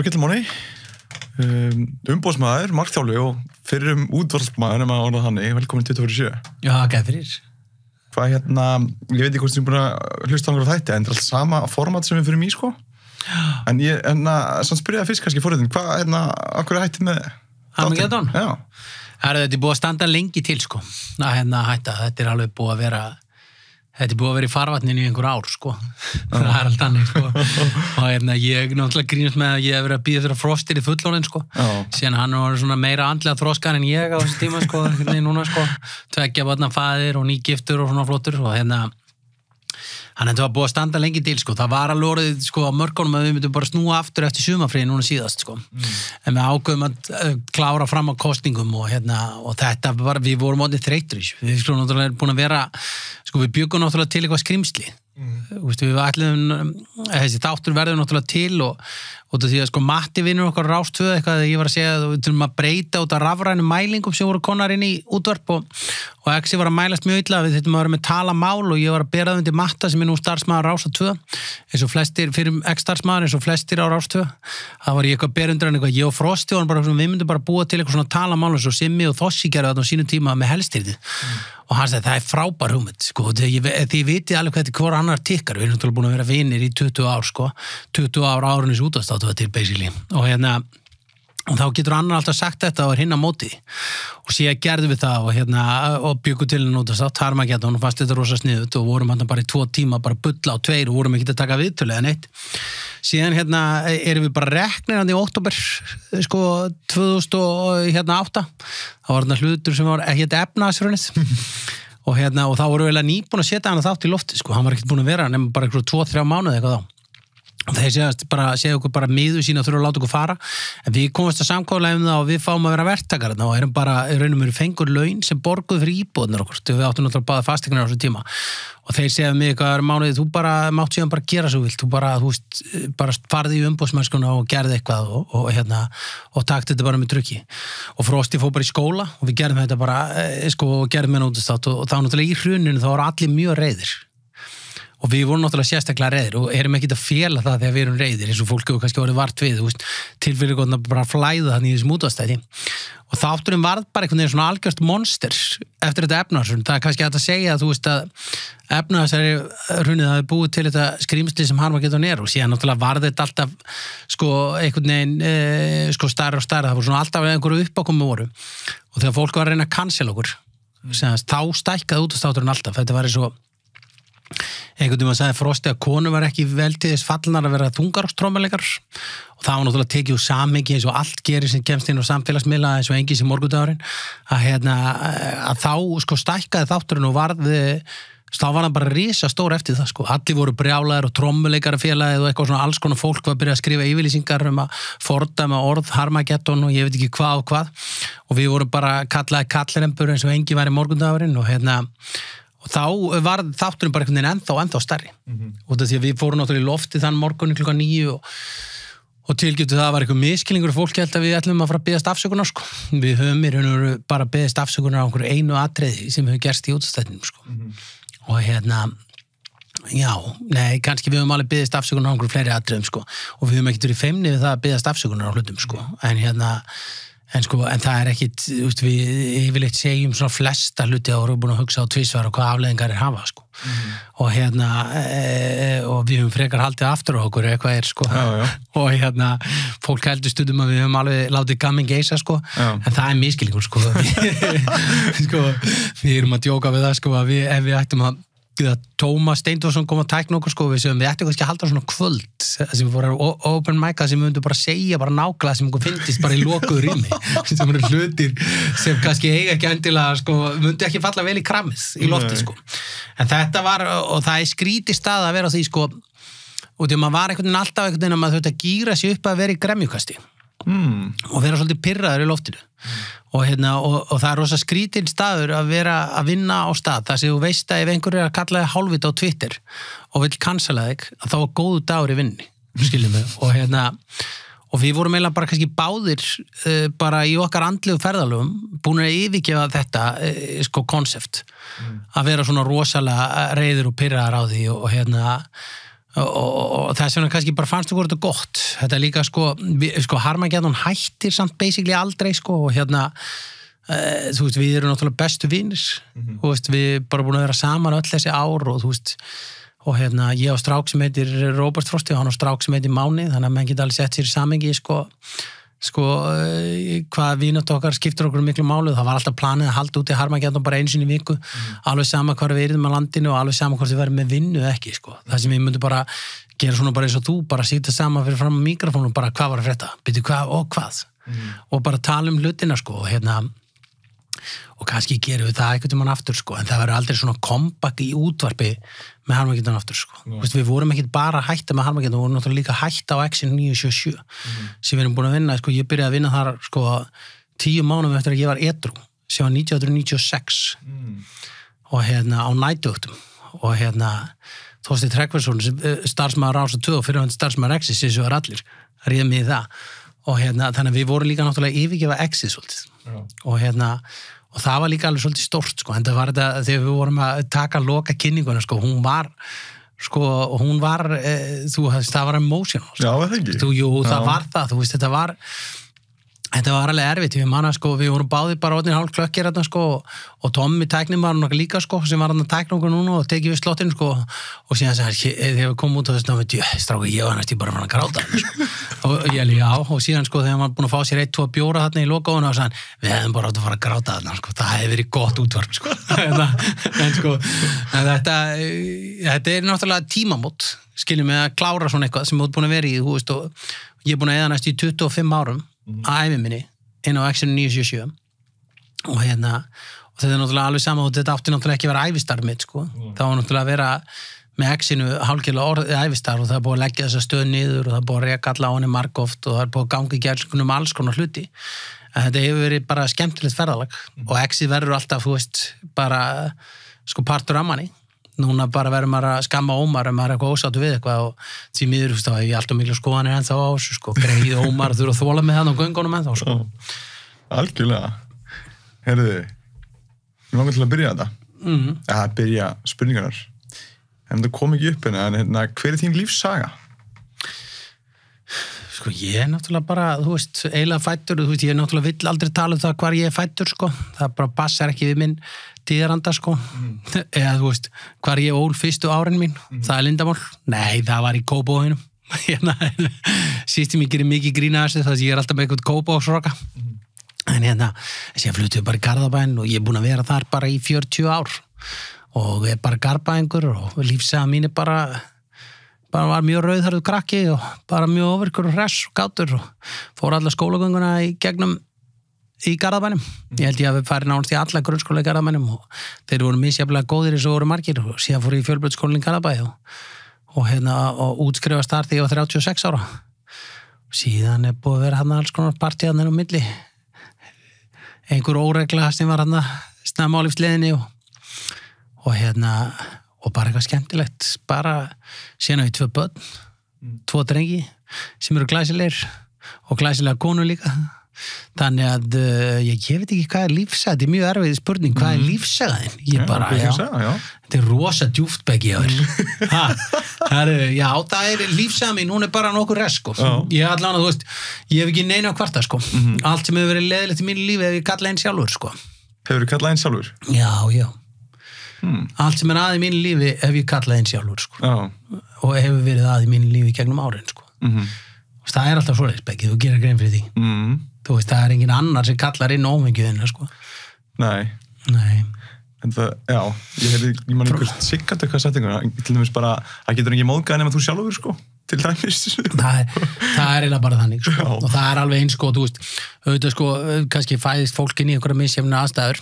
Ketill Máni, umboðsmaður, markþjálfi og fyrrum útvarpsmaður, ef maður orðað þannig, velkomin 24/7. Já, gæð fyrir. Hvað ég veit ekki hvort sem búin að hlusta á einhverju þætti, en það er alltaf sama format sem við fyrir mig, sko. En ég, samt spyrja það fyrst kannski forriðin, hvað, akkur er hættið með Armageddon? Já. Þetta er búið að standa lengi til, sko, að hætta. Þetta er alveg búið að vera í farvatninu í einhver ár, sko. Það er allt annir, sko. Og ég náttúrulega grínast með að ég hef verið að bíða fyrir Frostir í fullorðin, sko. Síðan hann var svona meira andlega þroskar en ég á þessu tíma, sko. Núna, sko. 2 barna faðir og nýgiftur og svona flottur. Og þetta var búið að standa lengi til, sko. Það var alveg orðið, sko, á mörkunum að við myndum bara snúa aftur eftir sumarfríi núna síðast, sko. En við ákveðum að klára fram á kostingum og þetta var, við vorum orðið þreyttir. Við sko náttúrulega búin að vera, sko, við byggum náttúrulega til eitthvað skrimsli. Við ætlum, þessi þáttur verður náttúrulega til og því að sko Matti vinnur okkar Rás 2 eitthvað þegar ég var að segja að við þurfum að breyta út af rafrænum mælingum sem voru konar inn í útvarp og Exi var að mælast mjög illa við þurfum að vera með talamál og ég var að bera það undir Matta sem er nú starfsmaður Rás 2 eins og flestir, fyrir X-starfsmaður eins og flestir á Rás 2 það var ég eitthvað að bera undir hann eitthvað ég og Frosti og við myndum bara búa til eitthvað svona talamál eins og Simmi og Þossi gerðu þarna á sínum tíma með helstýrði og hann sagði það er frábær hugmynd sko, þið vitið alveg hvað hvor annar tikkar við erum náttúrulega búin að vera vinir í 20 ár sko 20 ár árunis útvarpsþáttur til basically og þá getur annar alltaf sagt þetta og hinn á móti og síðan gerðum við það og byggum til hann útvarpsþátt Armageddon og fannst þetta rosa sniðut og vorum hann bara í 2 tíma bara bulla á 2 og vorum ekki að taka viðtölu eða neitt síðan erum við bara reknir hann í október sko 2008 það var hann hlutur sem var efnaðsrunið og þá voru við nýbúin að setja hann þátt í lofti sko, hann var ekkert búin að vera nema bara 2-3 mánuði eitthvað þá og þeir segja okkur bara miður sína og þurfa að láta okkur fara en við komumst að samkvæmlega það og við fáum að vera verktakar og erum bara, raunum við fengur laun sem borguð fyrir íbúðnir okkur við áttum náttúrulega báða fasteignar á þessu tíma og þeir segja mig eitthvað mánuðið, þú bara mátt síðan bara gera svo vilt, þú bara farði í umboðsmennskuna og gerði eitthvað og takti þetta bara með trukki og Frosti fór bara í skóla og við gerðum þetta bara, gerðum með útistátt og þá náttúrulega í hruninu þá voru allir mjög reiðir og við vorum náttúrulega sérstaklega reiðir og erum ekkert að fela það þegar við erum reiðir eins og fólk hefur kannski orðið vart við tilfyrirgóðna bara flæða þannig í þessum útvarpsþætti og þátturinn varð bara einhvern veginn svona algjört monster eftir þetta efnahagshrun það er kannski hægt að segja að efnahagshrunið hafi búið til þetta skrýmsli sem Armageddon og síðan náttúrulega varð þetta alltaf einhvern veginn stærra og stærra það voru svona alltaf einhverju uppákomu voru og þegar fólk var að reyna að cancela okkur þá stækkaði útvarpsþátturinn alltaf þetta var eins og einhvern veginn sagði Frosti að konu var ekki vel til þess fallnar að vera þungarokstrommuleikar og það var náttúrulega tekið úr samhengi eins og allt gerir sem kemst inn á samfélagsmiðla eins og engin sem morgundagurinn að þá stækkaði þátturinn og þá var hann bara risa stór eftir það allir voru brjálaðir og trommuleikarafélagið og eitthvað svona alls konar fólk var að byrja að skrifa yfirlýsingar að fordæma orð Armageddon og ég veit ekki hvað og við vorum bara kallaði kallrembur eins og engin var í morgundagurinn og þá var þátturinn bara einhvern veginn ennþá stærri út af því að við fórum náttúrulega í lofti þann morgunni 9:00 og tilgjötu það var eitthvað miskilningur og fólki held að við ætlum að fara að biðjast afsökunar við höfum í raun og veru bara biðjast afsökunar á einhverju einu atriði sem hefur gerst í útvarpsþættinum og kannski við höfum alveg biðjast afsökunar á einhverju fleiri atriðum og við höfum ekkert verið feimni við það að biðjast afsökunar á hlutum en það er ekkit, við yfirleitt segjum svona flesta hluti að voru búin að hugsa á tvisvar og hvað afleiðingar hafa og og við höfum frekar haldið aftur á okkur eitthvað og fólk heldur stundum að við höfum alveg látið gamming geisa en það er miskilningur við erum að djóka við það að ef við ættum að Tómas Steindórsson kom að tækna okkur við ættum kannski að halda svona kvöld sem við fórum open mic sem við myndum bara segja bara nákvæmlega sem okkur finnist bara í lokuðu rými sem eru hlutir sem kannski eiga ekki endilega myndi ekki falla vel í kramið í lofti en þetta var og það er skrítið stað að vera á því og því að maður var alltaf einhvern veginn að maður þurfti að gíra sig upp að vera í gremjukasti og vera svolítið pirraður í loftinu og það er rosa skrítinn staður að vera að vinna á stað þar sem þú veist að ef einhver er að kalla þig hálfvita á Twitter og vill cancela þig að þá er góðu dagur í vinni skiljum við og við vorum eiginlega bara kannski báðir bara í okkar andlegu ferðalögum búin að yfirgefa þetta konsept að vera svona rosalega reiður og pirraðar á því og og þess vegna kannski bara fannst okkur þetta gott þetta líka sko Harmageddon hættir samt basically aldrei sko og þú veist við erum náttúrulega bestu vinir þú veist við bara búin að vera saman öll þessi ár og þú veist og ég á strák sem heitir Róbert Frosti og hann á strák sem heitir Máni þannig að menn geta alveg sett sér í samhengi sko hvað vinat okkar skiptir okkur miklu málu það var alltaf planið að halda út í Harmageddon bara einu sinni í viku alveg sama hvar við erum á landinu og alveg sama hvort við verðum með vinnu ekki sko það sem við myndum bara gera svona bara eins og þú bara sýta saman fyrir fram á mikrofónu og bara hvað var að frétta byrju hvað og hvað og bara tala hlutina sko og kannski gerum við það einhvern veginn aftur sko en það verður aldrei svona comeback í útvarpi með Harmageddon aftur sko við vorum ekki bara að hætta með Harmageddon við vorum náttúrulega líka að hætta á Exxon 977 sem við erum búin að vinna sko ég byrjaði að vinna þar sko 10 mánuðum eftir að ég var edrú sem var 1996 og á nætuvöktum og Þorsteinn Tryggvason starfsmaður Rás 2 og fyrirhandi starfsmaður Exxon sem var allir réð mig í það og þannig að við vorum líka náttúrulega yfirgefa Exxon svolítið og það var líka alveg svolítið stórt sko en það var þetta þegar við vorum að taka loka kynninguna sko hún var það var emotional sko. Já, það ekki það var það, þú veist þetta var alveg erfitt, við manna sko við vorum báðir bara orðnir hálf klökkir sko og Tommi tæknum var hann líka sko sem var hann að tækna okkur núna og tekið við slottinu sko og síðan þegar við komum út á þessu stráku ég var næst ég bara fann að gráta sko. og ég já og síðan sko þegar hann var búin að fá sér 1-2 bjóra þarna í lokaónu og sann við hefðum bara átt að fara að gráta þarna sko það hefði verið gott útvarp sko en sko þetta náttúrulega tímamót skiljum við að klára svona eitthvað sem við búin að vera í þú veist og ég er búin að eða næst í 25 árum að æfi minni inn á Exxon 977 og og þetta er náttúrulega alveg sama og þetta átti náttúrulega ekki að vera ævistarf mitt sko það var náttúrulega að vera með Exxonu hálfgerðlega ævistarf og það er búið að leggja þessa stöð niður og það er búið að reka alla á henni margoft og það er búið að ganga í gerðskunum alls konar hluti en þetta hefur verið bara skemmtilegt ferðalag og Exxi verður alltaf þú veist bara sko partur af manni núna bara verður maður að skamma Ómar ef maður er eitthvað ósáttu við eitthvað og því miður þá hef ég alltaf miklu skoðanir ennþá á þessu sko, greið Ómar þurfa að þóla með hann á göngunum ennþá sko. Algjörlega. Heyrðu, ég langar til að byrja þetta. Að byrja spurningarnar. En það kom ekki upp en hver er þín lífssaga? Sko ég er náttúrulega bara, þú veist, eiginlega fæddur, þú veist, ég er náttúrulega vill aldrei tala hvar ég er fæddur sko, það bara passar ekki við minn tíðaranda sko eða þú veist, hvar ég ól fyrstu árin mín það er Lindamál, nei það var í Kópavoginum sístum ég gerir mikið grína þessu þess að ég er alltaf með eitthvað Kópavogsroka en þess að ég fluttuði bara í Garðabæn og ég er búin að vera þar bara í 40 ár og er bara Garðbæingur og lífsaga mín er bara var mjög rauðharður krakki og bara mjög ofirkur og hress og gátur og fór alla skólagönguna í gegnum í Garðabænum. Ég held ég að við farið nánast í alla grunnskóla í Garðabænum og þeir voru misjafnlega góðir eins og voru margir og síðan fór ég í fjölbrautaskólann í Garðabæ og útskrifast þar þegar ég var 36 ára. Og síðan er búið að vera alls konar partíðarnir á milli. Einhver óregla sem var snemma á lífsleiðinni og bara eitthvað skemmtilegt. Bara síðan á ég 2 börn, 2 drengi sem eru glæsilegir og glæsilega konur líka. Þannig að ég veit ekki hvað er lífsaga, þetta er mjög erfið spurning, hvað er lífsagaðin? Ég bara, þetta er rosa djúpt beggi á þér. Já, það er lífsaga mín, hún er bara nokkur rest, sko. Ég allan að, þú veist, ég hef ekki neina á kvarta, sko. Allt sem hefur verið leiðilegt í mínu lífi hef ég kallað einn sjálfur, sko. Hefur þú kallað einn sjálfur? Já. Allt sem er að í mínu lífi hef ég kallað einn sjálfur, sko. Og hefur verið að í mínu lífi gegnum árin, sko. Það er alltaf svoleiðis, Beggi, þú gerir grein fyrir því. Þú veist, það er engin annar sem kallar inn ómengjuðina, sko. Nei. En það, já, ég man einhvers sikkert eitthvað settinguna, til dæmis bara, það getur ekki móðgað nema þú sjálfur, sko, til dæmis. Það er eiginlega bara þannig, sko. Og það er alveg eins, sko, þú veist, auðvitað, sko, kannski fæðist fólkin í einhverja misjafna aðstæður,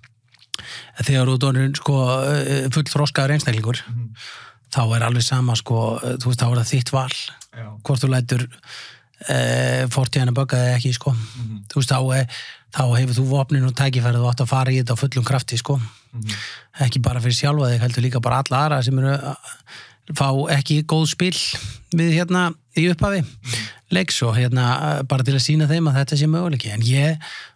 þegar þú dónir, sko, full þroskaður einstaklingur, þá er alveg sama, sko, þú veist, þá er það þitt val, hvort þú lætur fortíðan að bögga þig ekki, sko. Þú veist, þá hefur þú vopnin og tækifærið og átt að fara í þetta á fullum krafti, sko. Ekki bara fyrir sjálfa þig, heldur líka bara alla aðra sem eru fá ekki góð spil við í upphafi leiks og bara til að sýna þeim að þetta sé möguleiki. En ég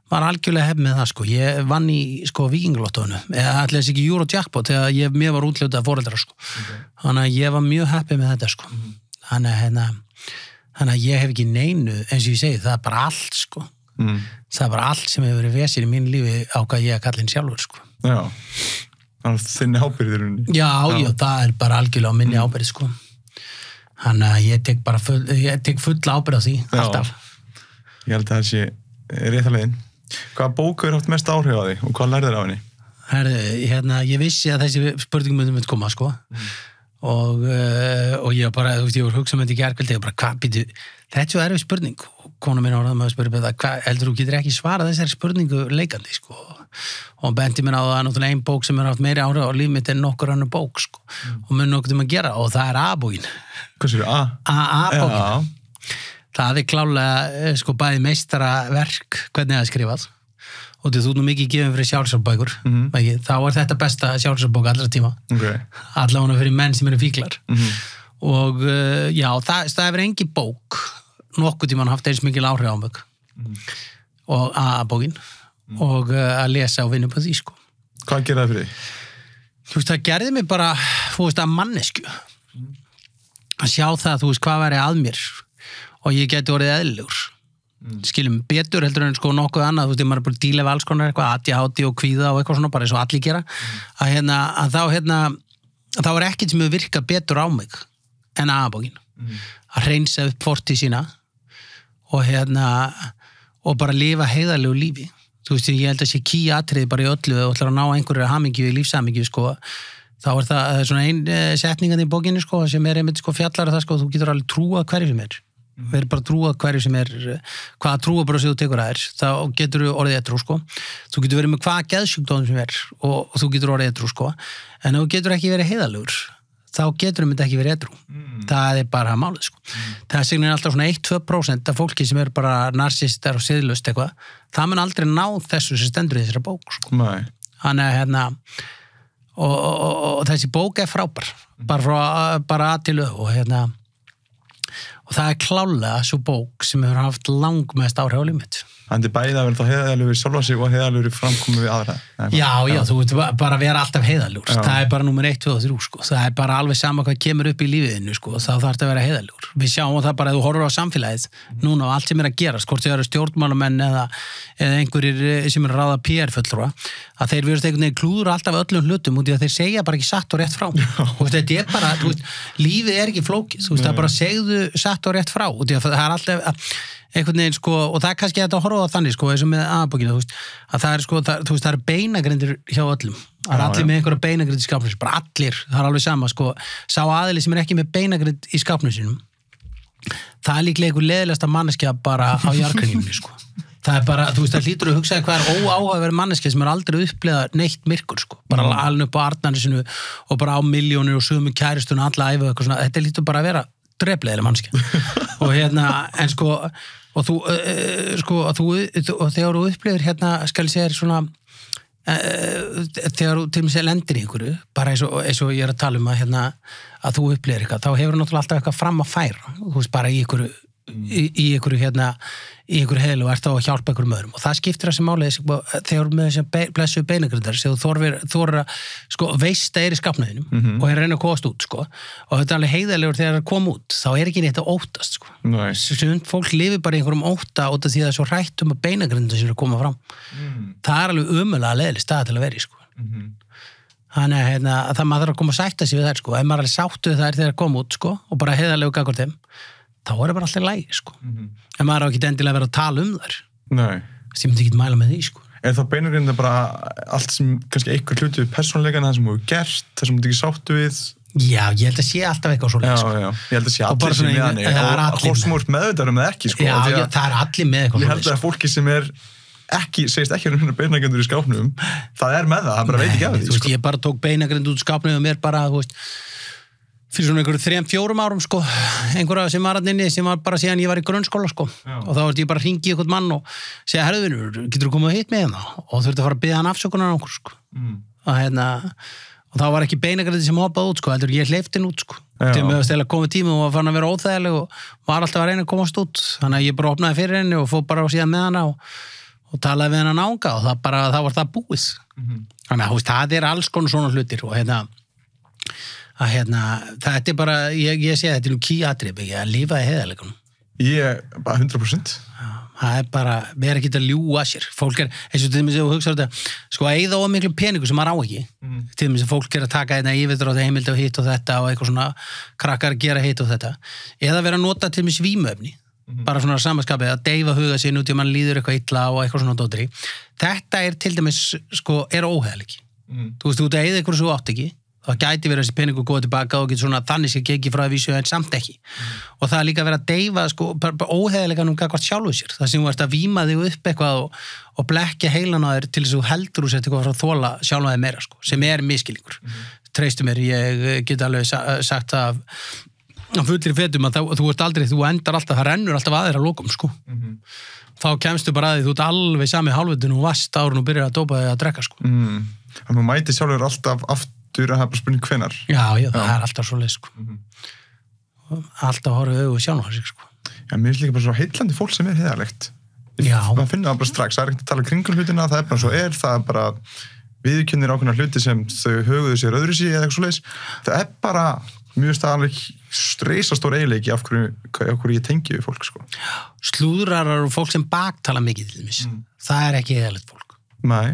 var algjörlega hepp með það, sko. Ég vann í, sko, Víkingalottóinu, eða allir ekki Eurojackpot, þegar mér var úthlutað foreldrar, sko. Þannig að ég var mjög heppið með þetta, sko. Þannig að ég hef ekki neinu, eins og ég segi, það er bara allt, sko. Það er bara allt sem hefur verið vesinn í mín lífi á hvað ég kalla inn sjálfur, sko. Já, það er þinni ábyrgðir. Já, það er bara algjörlega á minni ábyrgð, sko. Þannig að ég tek full ábyrgð á því, alltaf. Ég held að það sé rétta leiðin. Hvaða bók hefur haft mest áhrif á því og hvað lærðir á henni? Herðu, ég vissi að þessi spurningum myndi koma, sko. Og ég bara, þú veist, ég var hugsað með þetta í gærkvöldi og bara, hvað býtu, þetta er svo erfið spurning. Kona mín áraði með að spyrja það, hvað heldur þú getur ekki svarað þessari spurningu leikandi, sko. Og benti mér á það náttúrulega ein bók sem er haft meiri áhrif á líf mitt en nokkur annar bók, sko. Og mun nokkuð að gera, og það er A-bókin. Hvað sér A? A-bókin. Það er klálega, sko, bæði meistaraverk, hvernig það er skrifað. Og þú nú mikið gefin fyrir sjálfsálbækur, þá er þetta besta sjálfsálbók allra tíma. Allavega fyrir menn sem eru fíklar. Og já, það hefur engin bók nokkuð tíma haft eins mikil áhrif á mig. Og A-bókin. Og að lesa og vinna på því, sko. Hvað gerði það fyrir því? Þú veist, það gerði mig bara, þú veist, að mannesku. Að sjá það, þú veist, hvað væri að mér. Og ég geti orðið eðlilegur. Skiljum betur heldur en sko nokkuð annað, þú veist, maður er bara að díla við alls konar eitthvað, ADHD og kvíða og eitthvað svona, bara eins og allir gera, að þá er ekkert sem hefur virkað betur á mig en A-bókin. Að hreinsa upp fortíð sína og bara lifa heiðarlegu lífi. Þú veist, ég held að sé key-atriði bara í öllu og ætlar að ná einhverju hamingju í lífshamingju, sko. Þá er það svona ein setningan í bókinni, sko, sem er einmitt, sko, fjallar það, sko, þú getur alveg trúað hverju sem er. Við erum bara trúað hverju sem er, hvaða trúabröð sem þú tekur að þá getur þú orðið edrú, sko. Þú getur verið með hvaða geðsjúkdóðum sem er og þú getur orðið edrú, sko. En ef þú getur ekki verið heiðarlegur, þá getur þú ekki verið edrú. Það er bara málið, sko. Það er alltaf svona 1-2% af fólki sem er bara narsistar og siðlaust eitthvað. Það mun aldrei ná þessu sem stendur í þessari bók, sko. Nei. Þannig og þessi bók er frábær. Bara að til og það er klálega svo bók sem hefur haft langmest áhrif á líf mitt. Þannig er bæðið að vera þá heiðarlegur sjálfa sig og heiðarlegur framkomu við aðra. Já, þú veit bara að vera alltaf heiðarlegur. Það er bara númer 1, 2 og 3, sko. Það er bara alveg sama hvað kemur upp í lífiðinu, sko. Þá þarf þetta að vera heiðarlegur. Við sjáum það bara að þú horfur á samfélagið núna og allt sem er að gerast, hvort þau eru stjórnmálamenn eða einhverjir sem eru að ráða PR-fulltrúa, að þeir virðast einhvern veginn klúður alltaf öllum hlutum út í að þeir segja bara ekki satt og rétt frá. Og þetta er bara, þú veist, lífið er ekki flókið, þú veist, það bara segðu satt og rétt frá, út í að það er alltaf einhvern veginn, sko, og það er kannski þetta að horfa á þannig, sko, eins og með A-bókina, þú veist, að það er, sko, þú veist, það er beinagrindur hjá öllum. Það er allir með einhverja beinagrind í skápnum, bara allir, það er alveg sama, sko, sá aðili sem er ekki með beinagrind í skápnum sínum, það er líklega einhver leiðilegasta manneskja bara á jarðkringlunni, sko. Það er bara, þú veist, það hlýtur að hugsa hvað er óáhugaverð manneskja sem er aldrei upplegað neitt myrkur, sko, bara alveg upp á Arnarnesinu og bara á milljónir og sömu kæristuna alla æfi og eitthvað svona, þetta hlýtur bara að vera drefleglega manneskja. Og en sko, og þú, sko, og þegar þú upplifir skal ég segja svona, þegar þú til og með lendir í einhverju, bara eins og ég er að tala um að þú upplifir eitthvað, þá hefur náttúrulega alltaf eitthvað fram að færa, þú veist, bara í einhverju heilu og ert þá að hjálpa einhverjum öðrum og það skiptir þessi máli þegar með þessi blessu beinagrindar sem þú þorir að sko, veist að er í skapnaðinum og er að reyna að komast út, sko, og þetta er alveg heiðarlegur þegar það kom út, þá er ekki neitt að óttast, sko. Sem fólk lifir bara í einhverjum ótta út af því að það er svo hrætt að beinagrindar sem er að koma fram. Það er alveg ömulega leiðileg stað til að vera í, sko. Þannig að það maður þarf að koma að sætta sig við þær, sko. Ef maður er sáttu þær þegar það kom út, sko, og bara heiðarlegur gagnvart þeim, þá er bara alltaf lægi, sko. En maður á ekki endilega að vera að tala um þær. Nei. Þess ég myndi ekki mæla með því, sko. Er þá beinagrinda bara allt sem kannski einhver hlutu við persónuleikann, það sem þú hefur gert, það sem þú ekki sáttu við? Já, ég held að sé alltaf eitthvað svo leið, sko. Já, ég held að sé allir sem með hann og hvort sem þú ert meðvitaður það ekki, sko. Já, það er allir með eitthvað svo leið, sko. Ég held að fólki sem segist ekki beinagrindur í skápnum, það er með það bara veit ekki af því, sko. Þú veist, ég bara tók beinagrind út skápnum og mér bara, þú veist, fyrir svona einhverju 3-4 árum, sko, einhverja sem var inni, sem var bara síðan ég var í grunnskóla, sko. Og þá varst ég bara að hringi einhvern mann og segja, herðvinur, getur þú komið hitt með hérna? Og þurfti að fara að biðja hann afsökunar á okkur, sko. Og þá var ekki beinagrindin sem hoppaði út, sko, heldur ég hleypti hann út, sko. Til með að stela komið tíma og var fann að vera óþægileg og var alltaf að reyna að komast út. Þannig að ég bara opnaði fyrir henni og fór bara síðan með hana og talaði við hann ánga og það var það búið. Þannig að það alls konar svona hlutir og þetta bara, ég segi þetta nú kýatrið, að lifa í heiðarleikunum. Ég, bara 100%. Það bara, við ekki að ljúga sér. Fólk eins og til dæmis ef þú hugsar þetta, að eyða of miklu peningu sem maður á ekki. Til dæmis að fólk að taka yfirdrátt heimildi og hitt og þetta og eitthvað svona krakkar að gera hitt og þetta. Eða vera að nota til dæmis vímuefni. Bara svona samaskapið að deyfa huga sín út í að mann líður eitthvað illa og eitthvað svona dótri. Þetta til dæmis, óheiðarleiki. Þú veist, þú eyða eitthvað svo átt ekki. Það gæti verið þessi peningu góða tilbaka og getur svona þannig sér ekki frá að vísu en samt ekki. Og það líka verið að deyfa bara óheiðarleikanum gagvart sjálfu sér. Það sem þú ert að víma þig upp eitthvað og blekkja heilan á þér til þess að þú heldur úr sér eitthvað frá að þola sjálfa þig meira, sem miskilningur. Treystu mér, ég get alveg sagt það af fullir fetum að þú endar alltaf, það rennur alltaf aðeir að lokum, Þá kemstu bara að því, þú ert alveg sami hálfutinu og vast árun og byrjar að dópa þig að drekka, Þannig að mæti sjálfur alltaf aftur að hafa bara spurning hvenar. Já, það alltaf svo leið, Alltaf horfið auðvitað sjálfur sig, Já, mér finnst líka bara svo heillandi fólk sem heiðarlegt. Já. Man finnur það bara strax, það ekkert að tala kringum hlutina, það bara svo það bara viðurkennir ákveðna hluti sem þau höguðu sér öðru sig eða eitthvað svoleiðis. Það bara mjög staðanleg streysastór eiginleiki af hverju ég tengi við fólk, Slúðrarar og fólk sem baktala mikið til dæmis. Það ekki heiðarlegt fólk. Nei.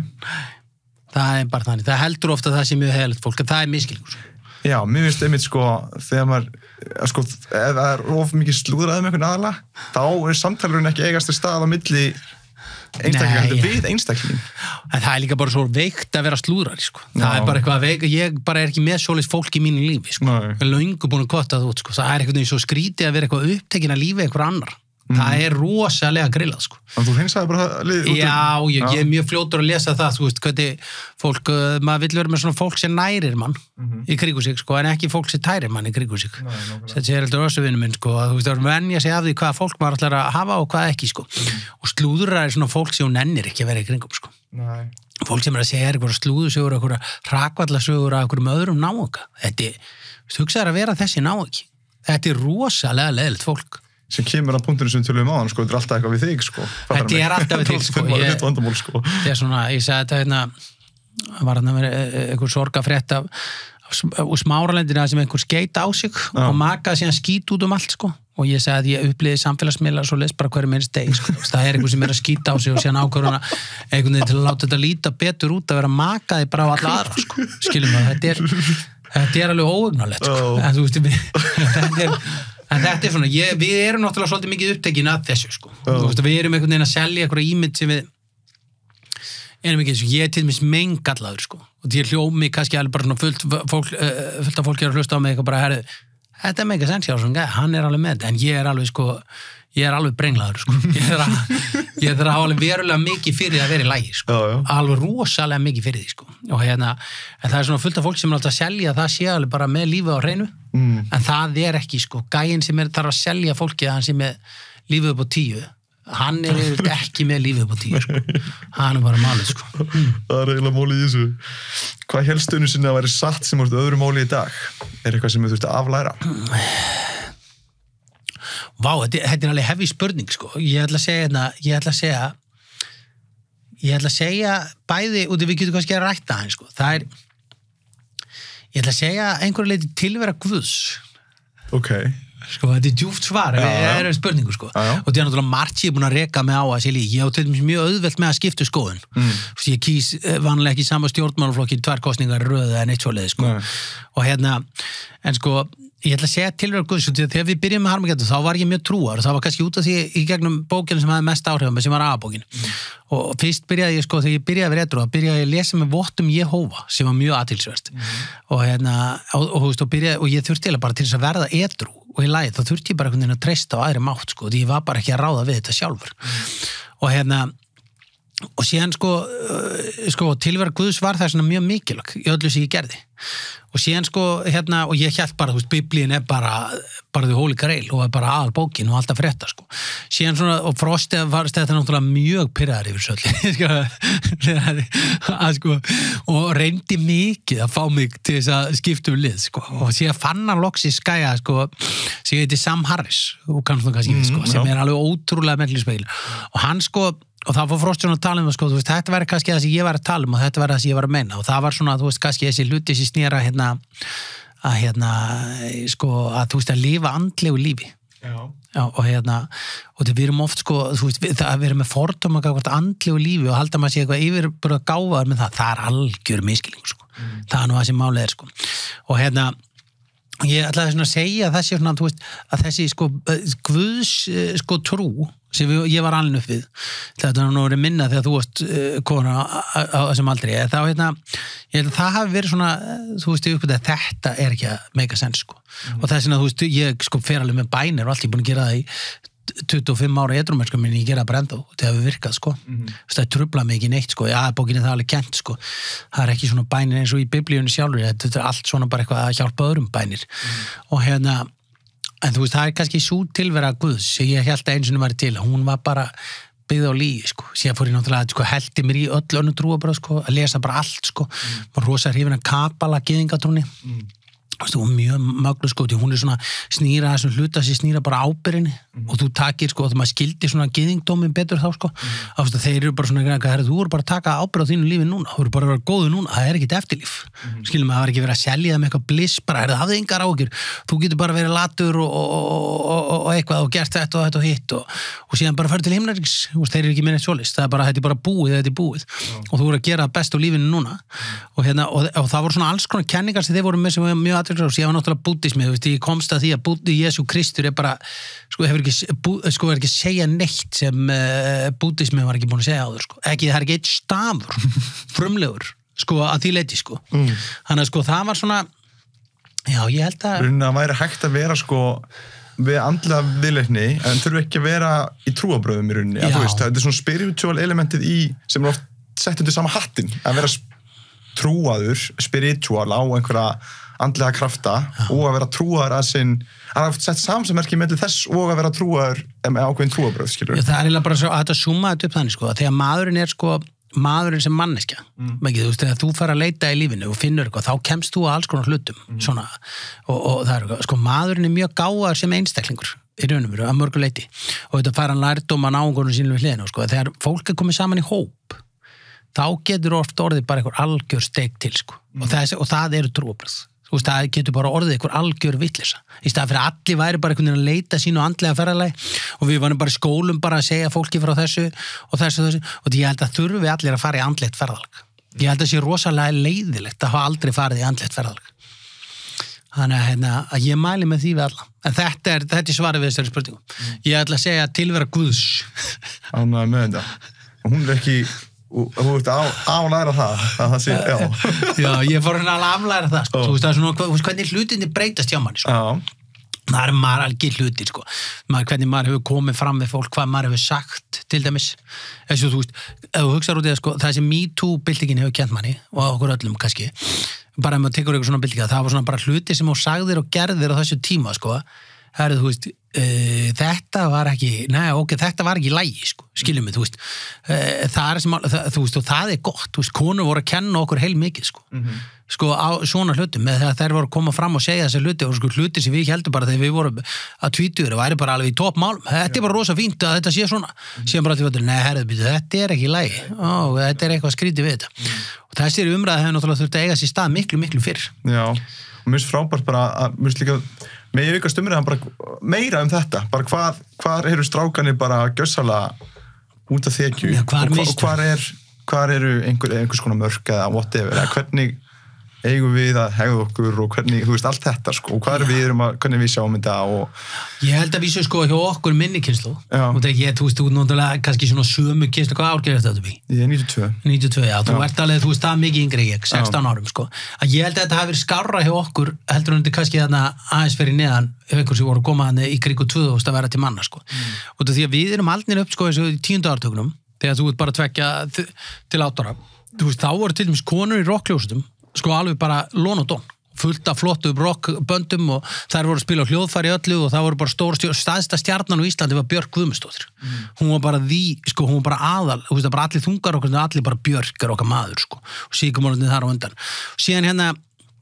Það bara þannig. Það heldur ofta það sé mjög heiðarlegt fólk, en það miskilningur. Já, mér finnst einmitt þegar maður, ef það of mikið slúðrað einhvern aðala, þá samtalurinn ekki eigast til stað á milli einstaklingar við einstaklingin. En það líka bara svo veikt að vera slúðrari, Það bara eitthvað veikt, ég bara ekki með svoleiðis fólk í mínu lífi, Löngu búin að kotta það út, Það eitthvað eins og skrítið að vera eitthvað upptekin að lífi einhver annar. Það rosalega grillað, En þú hreinsaði bara liðið út? Já, ég mjög fljótur að lesa það, þú veist, hvernig fólk, maður vill vera með svona fólk sem nærir mann í kringu sig, en ekki fólk sem tærir mann í kringu sig. Þetta sé heldur össuvinnu minn, þú veist, það venja sig af því hvaða fólk maður ætlar að hafa og hvað ekki, Og slúðrar svona fólk sem hún nennir ekki að vera í kringum, Nei. Fólk sem að segja eitthvað slúðusögur, eitthvað hrakvallasögur af einhverjum öðrum náunga. Þetta, hugsaðu að vera þessi náungi. Þetta rosalega leiðilegt fólk. Sem kemur á punktinu sem tölum á hann, þetta alltaf eitthvað við þig, Þetta alltaf við þig, Þetta svona, ég sagði þetta, var hann að vera einhver sorgafrétt af Smáralendina sem einhver skeita á sig og makaði síðan skít út allt, og ég sagði að ég upplýði samfélagsmiðla svo leist bara hverju minnst deg, það einhver sem að skýta á sig og síðan ákvörðuna einhvern veginn til að láta þetta líta betur út að vera makaði bara á alla aðra, skiljum það, þetta alveg óugnalegt, en þú veist, en þetta svona, við erum náttúrulega svolítið mikið upptekin að þessu, við erum einhvern veginn að selja eitthvað ímynd sem við erum ekki eins og ég til dæmis meingallaður, og því hljómi kannski alveg bara svona fullt af fólki að hlusta á mig eitthvað bara, herðu, þetta mega sens, hann alveg með þetta, en ég alveg brenglaður, ég þarf að hafa alveg verulega mikið fyrir að vera í lagi, alveg rosalega mikið fyrir því, og en það svona fullt af fólk sem alltaf að selja, það sé alveg bara með lífið á hreinu, en það ekki, gæinn sem þarf að selja fólkið, hann sem er lífið upp á 10, hann ekki með lífið upp á 10, hann bara málið, Það eiginlega málið í þessu. Hvað helst einu sinni að væri satt sem voruð öðru máli í dag? Eitthvað sem þú þurfti að aflæra? Vá, þetta alveg heavy spurning, Ég ætla að segja bæði, og við getum kannski að rætta hann, það ég ætla að segja einhverju leiti tilvera Guðs. Ok. Þetta djúpt svar, það spurningu, og þetta náttúrulega margt ég búin að reka mig á að sé lík. Ég á til dæmis mjög auðvelt með að skipta skoðun. Ég kýs vanlega ekki í sama stjórnmálaflokki 2 kosningar röðu en 1 svoleiðis, og en ég ætla að segja tilvera Guðs, þegar við byrjum með Harmageddon, þá var ég mjög trúar, það var kannski út af því í gegnum bókina sem hafði mest áhrif með, sem var A-bókin. Og fyrst byrjaði ég, þegar ég byrjaði að vera edrú, þá byrjaði ég að lesa með vottum Jehóva, sem var mjög athyglisvert. Og ég þurfti eiginlega bara til þess að verða edrú og í lagi, þá þurfti ég bara einhvern veginn að treysta á aðri mátt, því ég var bara ekki að ráða við þetta sjálfur. Og síðan tilvera Guðs var það svona mjög mikilvæg í öllu sem ég gerði, og síðan og ég hélt bara, biblíin bara the holy grail og bara aðal bókin og alltaf frétta, síðan svona, og Frosti var þetta náttúrulega mjög pirraður yfir svolítið og reyndi mikið að fá mig til þess að skipta lið, og síðan fann hann loksins skæja sem heiti Sam Harris, og kannski við, sem alveg ótrúlega merkileg speil, og hann og það fór Frosti svona að tala sko, þú veist, þetta væri kannski það sem ég var að tala og þetta væri það sem ég var að meina og það var svona, þú veist, kannski þessi hluti sem snýra sko, að þú veist, að lifa andlegu lífi. Já, og og við erum oft sko, þú veist, við erum með fordóma gagnvart andlegu lífi og halda maður sé eitthvað yfirbúið gáfaður með það algjör miskilningur sko, það nú það sem málið sko, og ég ætlaði svona að segja að þessi svona, þú veist, að þessi sko Guðs sko trú sem ég var alin upp við, þetta nú verið minna þegar þú varst kona á þessum aldri, þá ég held að það hafi verið svona, þú veist, uppbyrðið að þetta ekki að make a sense sko, og þess vegna, þú veist, ég sko fer alveg með bænir og allt, ég búin að gera það í 25 ára edrúmennsku minni, ég gera það bara ennþá og það hefur virkað sko, það truflaði mig ekki neitt sko, bókinni það alveg kent sko, það er ekki svona bænir eins og í biblíunni sjálfur, þetta er allt svona bara eitthvað að hjálpa öðrum bænir og en þú veist, það er kannski svo tilvera Guðs sem ég held að einu sinni væri til, hún var bara byggð á lígi, sko, síðan fór ég náttúrulega sko, heldi mér í öll önnu trúabröð sko, að lesa bara allt, sko, var rosa hrifin af Kabala gyðingatrúnni, þú veist, mjög mögnu, sko, því hún er svona snýra þessum hluta sem snýra bara ábyrðinni og þú takir, sko, þú maður skildi svona gyðingdómin betur þá, sko, að þeir eru bara svona, þú eru bara að taka ábyrð á þínu lífi núna, þú eru bara að vera góðu núna, það er ekkit eftirlíf, skilum að það var ekki verið að selja þeim eitthvað bliss, bara, það hafði engar áhyggjur, þú getur bara verið latur og eitthvað og gert þetta og hitt og síðan bara farið til himnaríkis, þeir eru ekki með neitt svoleiðis, það er bara, þetta er bara búið, þetta er búið og þú eru að gera best á lífinu núna og það voru svona alls konar kenningar sem þeir voru með sem var mjög athyglisverðar og síðan var náttúrulega búddismi, ég komst að því að Jesú Kristur er bara, er ekki segja neitt sem búddismi var ekki búin að segja áður, sko, það er ekki eitt stafur, frumlegur, sko, að því leyti, sko, þannig að, sko, það var svona, já, ég held að það væri hægt að vera, sko, við andlega viðleikni, en þurfi ekki að vera í trúabröðum í rauninni, þú veist, þetta er svona spiritual elementið sem er oft sett undir sama hattin, að vera trúaður, spiritual á einhverja andlega krafta og að vera trúaður að hafa sett samsammerki með þess og að vera trúaður með ákveðin trúabröð, skilur. Það er eiginlega bara svo að þetta summa þetta upp þannig, sko, þegar maðurinn er, sko, maðurinn sem manneskja, þú veist, þegar þú fær að leita í lífinu og finnur eitthvað, þá kemst þú að alls konar hlutum, svona, og það er, sko, maðurinn er mjög gáðar sem einstaklingur í raunum veru, að mörgu leiti, og þetta fær hann lærdóm að náungunum sínum við hliðina, sko, þegar fólk er komið saman í hóp, þá getur oft orðið bara einhver algjör steik til, sko, og það eru trúabröð. Þú veist, það getur bara orðið einhver algjör vitleysa. Í staðan fyrir að allir væri bara einhvern veginn að leita sínu andlega ferðalagi og við varum bara í skólum bara að segja fólki frá þessu og ég held að þurfi allir að fara í andlegt ferðalag. Ég held að það sé rosalega leiðilegt að hafa aldrei farið í andlegt ferðalag. Þannig að ég mæli með því við alla. En þetta er svarið við þessari spurningum. Ég ætla að segja tilvera Guðs. Ánægður með þetta. Hún er ekki og þú veist aflæra það sé, já, ég fór að aflæra það, sko. Þú veist, það er svona, hvernig hlutinni breytast hjá manni, sko. Það er margir hlutir, sko. Hvernig maður hefur komið fram við fólk, hvað maður hefur sagt, til dæmis. Þú veist, ef þú hugsar út í það, sko, það sem MeToo-byltingin hefur kennt manni, og okkur öllum kannski, bara ef maður tekur eitthvað svona byltinga, það var svona bara hlutir sem þú sagðir og gerðir á þessu tíma, sko. Það er, þú veist, þetta var ekki, þetta var ekki í lagi, sko, skiljum við, þú veist, það er sem, þú veist, og það er gott, þú veist, konur voru að kenna okkur heil mikið, sko, sko, á svona hlutum, með þegar þær voru að koma fram og segja þessi hluti, og sko, hluti sem við heldum bara þegar við vorum að tvítugur, væri bara alveg í toppmálum, þetta er bara rosa fínt að þetta sé svona, síðan bara því, þetta er ekki í lagi, þetta er eitthvað skrítið við þetta, og þessi umræða hefur náttúrulega þurft að eiga sér stað miklu fyrr. Já, og mér finnst frábært bara að, mér finnst líka með ég vikast umræðan bara meira þetta, bara hvar eru strákanir bara gjössalega út af þekju og hvar eru einhvers konar mörk eða whatever, eða hvernig eigum við að hegða okkur og hvernig, þú veist, allt þetta, sko, og hvernig við sjáum þetta og... Ég held að við séum, sko, hjá okkur minni kynslóð, og þegar ég, þú veist, þú náttúrulega kannski svona sömu kynslóð, hvað ár gerir þetta við? Ég er 92. 92, já, þú ert alveg, þú veist, það mikið yngri ég, 16 árum, sko. Að ég held að þetta hafi verið skárra hjá okkur, heldur en þetta kannski þarna aðeins fyrir neðan, ef einhver sem voru að koma þarna í kringu 2000 að vera til manna, sko. Og því að við erum aldnir upp, sko, í 10. áratugnum, þegar þú ert bara tveggja til 8 ára. Þú veist, þá voru til dæmis konur í rockljósutum, sko alveg bara lón og dón, fullt af flottu rockböndum og þær voru að spila á hljóðfæri öllu og það voru bara staðsta stjarnan á Íslandi var Björk Guðmundsdóttir. Hún var bara hún var bara aðal, þú veist, bara allir þungar okkar, allir bara Björk okkar maður, sko, og síkumorðinni þar á undan. Síðan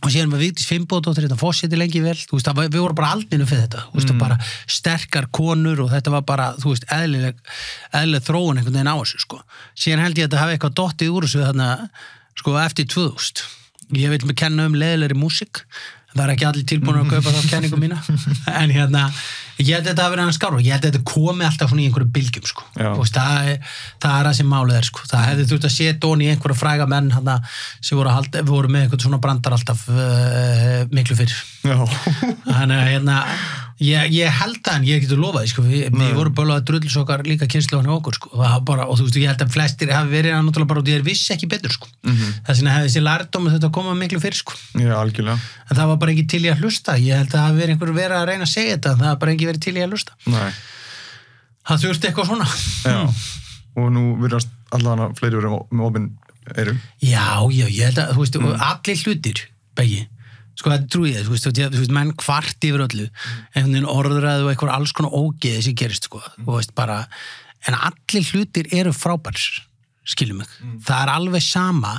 og síðan var Vigdís Finnbogadóttir þetta fórseti lengi vel, þú veist, við vorum bara aldinu fyrir þetta, þú veist, bara sterkar konur og þetta var bara, þú veist, eðlileg þróun einhvern veginn á þessu, sko. Síðan held ég að þetta hafi eitthvað dottið úr þessu þarna, sko, eftir 2000. Ég vil mig kenna leiðilegri músík, það ekki allir tilbúin að kaupa þá kenningu mína, en ég held að þetta hafi verið hann skár og ég held að þetta komi alltaf svona í einhverju bylgjum, sko. Veist, það er það sem málið sko. Það hefði þurft að setja onni í einhverju fræga menn hana, sem voru með einhvern svona brandar alltaf miklu fyrr. Þannig að ég held það en ég getur lofaði, sko. Við vorum bara að drullsokkar líka kynsluðan hjá okkur, sko. Bara, og þú veist, ég held að flestir hafi verið náttúrulega bara út í þér vissi ekki betur, sko. Þess vegna hefði þessi lærdóm þetta koma miklu fyrr, sko. Já, algjörlega. En það var bara ekki til í að hlusta. Ég held að það hafi verið einhver verið að reyna að segja þetta, það var bara ekki verið til í að hlusta. Nei. Það þurfti eitthvað svona. Já, og nú virðast allan að fleiri verið með opin eyru. Já, ég held að, þú veist, allir hlutir, beggi. Sko, þetta trúi ég, þú veist, menn kvart yfir öllu, einhvern veginn orðræðu og eitthvað alls konar ógeði sem gerist, sko, þú veist, bara, en allir hlutir eru frábærs, skiljum mig. Það er alveg sama,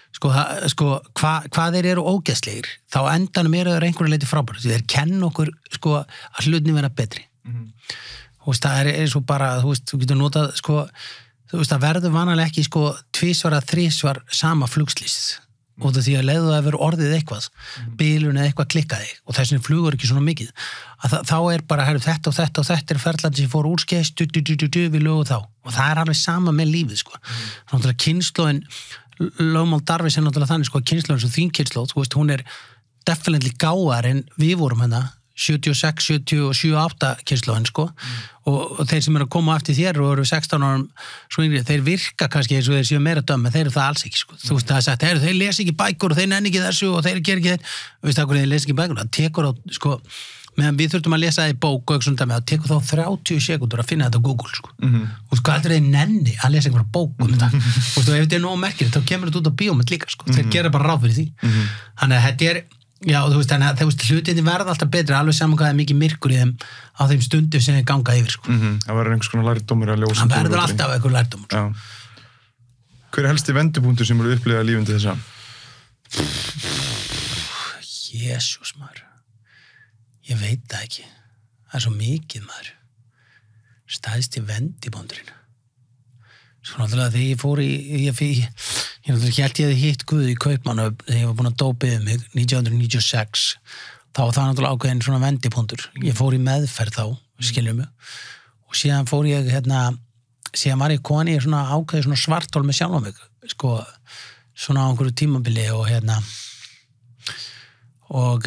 hvað þeir eru ógeðslegir, þá endanum eru þeir einhverju leiti frábærs, þeir kenna okkur, sko, að hlutin vera betri. Þú veist, það er svo bara, þú veist, þú getur notað, sko, þú veist, það verður vanalega ekki, sko, 2 eða 3 sama flugslýsið. Og því að leiðu að vera orðið eitthvað bílun eða eitthvað klikkaði og þess vegna flugur ekki svona mikið að þá er bara, þetta og þetta og þetta er ferlandi sem fór úrskeiðs, við lögum þá og það er alveg sama með lífið, sko. Náttúrulega kynslóðin lögmál Darvis er náttúrulega þannig, sko, kynslóðin sem þín kynslóð, þú veist, hún er definitely gáðar en við vorum hérna 76, 77, 8 kynslóðin, sko, og þeir sem eru að koma eftir þér og eru 16 árum svo yngri, þeir virka kannski eins og þeir séu meira dömm, en þeir eru það alls ekki, sko. Þú veist, það er sagt, þeir lesa ekki bækur og þeir nenni ekki þessu og þeir gera ekki þeir, þú veist, þeir lesa ekki bækur, það tekur á, sko, meðan við þurftum að lesa það í bók og eitthvað svona, það tekur þá 30 sekundur að finna þetta á Google, sko. Þú veist, hvað heldur þeir nenni að lesa einhverja bók um þetta, og ef þetta er nóg merkilegt, þá kemur þetta út á bíómynd líka, sko. Þeir gera bara ráð fyrir því. Þannig að þetta er já, þú veist, þannig að hlutinni verða alltaf betri, alveg saman hvað er mikið myrkur í þeim á þeim stundum sem þeir ganga yfir, sko. Það verður einhvers konar lærdómur að ljósa. Það verður alltaf einhver lærdómur. Já. Hver er helsti vendupunktur sem eru upplifað lífandi þessa? Jesús, maður. Ég veit það ekki. Það er svo mikið, maður. Stæðsti vendipunkturinn. Svo náttúrulega þegar ég fór ég náttúrulega held ég hefði hitt Guð í Kaupmannahöfn þegar ég var búin að dópið mig 1996, þá var það náttúrulega ákveðin svona vendipunktur. Ég fór í meðferð þá, skiljum mig, og síðan fór ég síðan var ég komin í svona ákveði svona svartól með sjálf á mig, sko, svona á einhverju tímabili og og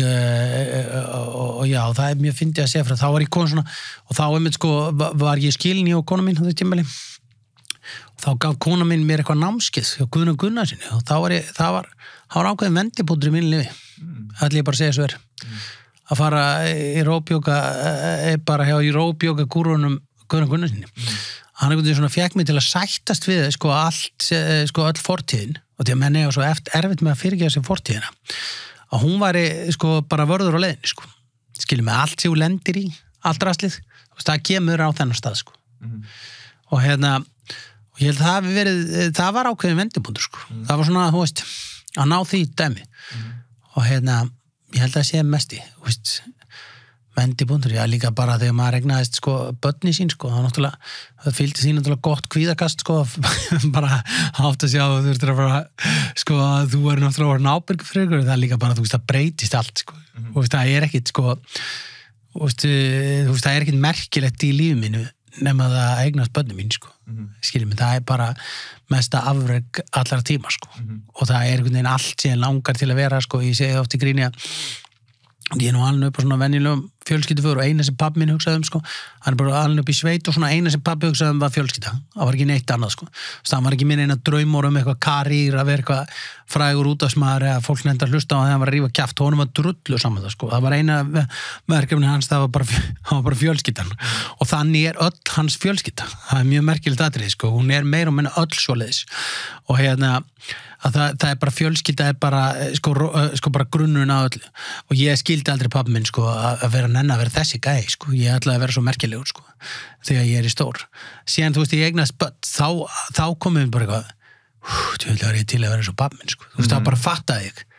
já, það er mjög fyndið að segja frá, þá var ég komin svona og þá einmitt, sko, var ég skilin í og kona mín á því tímabili og þá gaf kona mín mér eitthvað námskeið hjá Guðna Gunnarsinni og það var ákveðin vendipunktur í mínu lífi. Það ég bara að segja svo að fara í rópjóka bara hjá rópjóka gúrunum Guðna Gunnarsinni. Hann einhvern veginn svona fekk mig til að sættast við, sko, allt, sko, öll fortíðin og því að menn eiga svo erfitt með að fyrirgefa sér fortíðina að hún væri, sko, bara vörður á leiðinni, sko. Skiljum með allt sem hún lendir í, allt raslið, það kemur á þennan stað, sko. Og og ég held að það hafi verið, það var ákveðin vendipunktur, sko. Það var svona, þú veist, að ná því dæmi og ég held að það sé mest í, þú veist, vendipunktur, já, líka bara þegar maður regnaðist, sko, börni sín, sko, það fylgdi því náttúrulega gott kvíðakast, sko, bara átt að sjá, þú veist, sko, þú er náttúrulega nábyrgur fyrir ykkur, það er líka bara, þú veist, það breytist allt, sko, og það er ekkit, sko, þú veist, það er ekkit merkilegt í lífið mínu nema það eignast börni mín, sko, skiljum mig, það er bara mesta afrek allara tíma, sko, og það er einhvern veginn allt sem langar til að vera, sko, ég segi oft í gríni að ég er nú alveg upp á svona venjulegum fjölskylduföður og eina sem pabbi minn hugsaði sko, hann er bara alveg upp í sveit og svona eina sem pabbi hugsaði var fjölskylda, það var ekki neitt annað sko, það var ekki minn eina draumur eitthvað karýr að vera eitthvað frægur útvarpsmaður eða fólk nefndi að hlusta á þegar hann var að rífa kjaft, honum var drullu saman það sko, það var eina verkefni hans, það var bara fjölskyldan og þannig er öll hans fjölskylda, það er mjög merkilegt atriði sko, hún er meira og minna öll svoleiðis og að það er bara fjölskylda er bara, sko bara grunnurinn á öllu og ég skildi aldrei pabbi minn sko að vera nenn að vera þessi gæi sko, ég ætlaði að vera svo merkilegur sko þegar ég er í stór síðan þú veist ég eignast börn, þá komum við bara eitthvað, þú veist ég til að vera svo pabbi minn sko, þú veist þá bara fattaði ég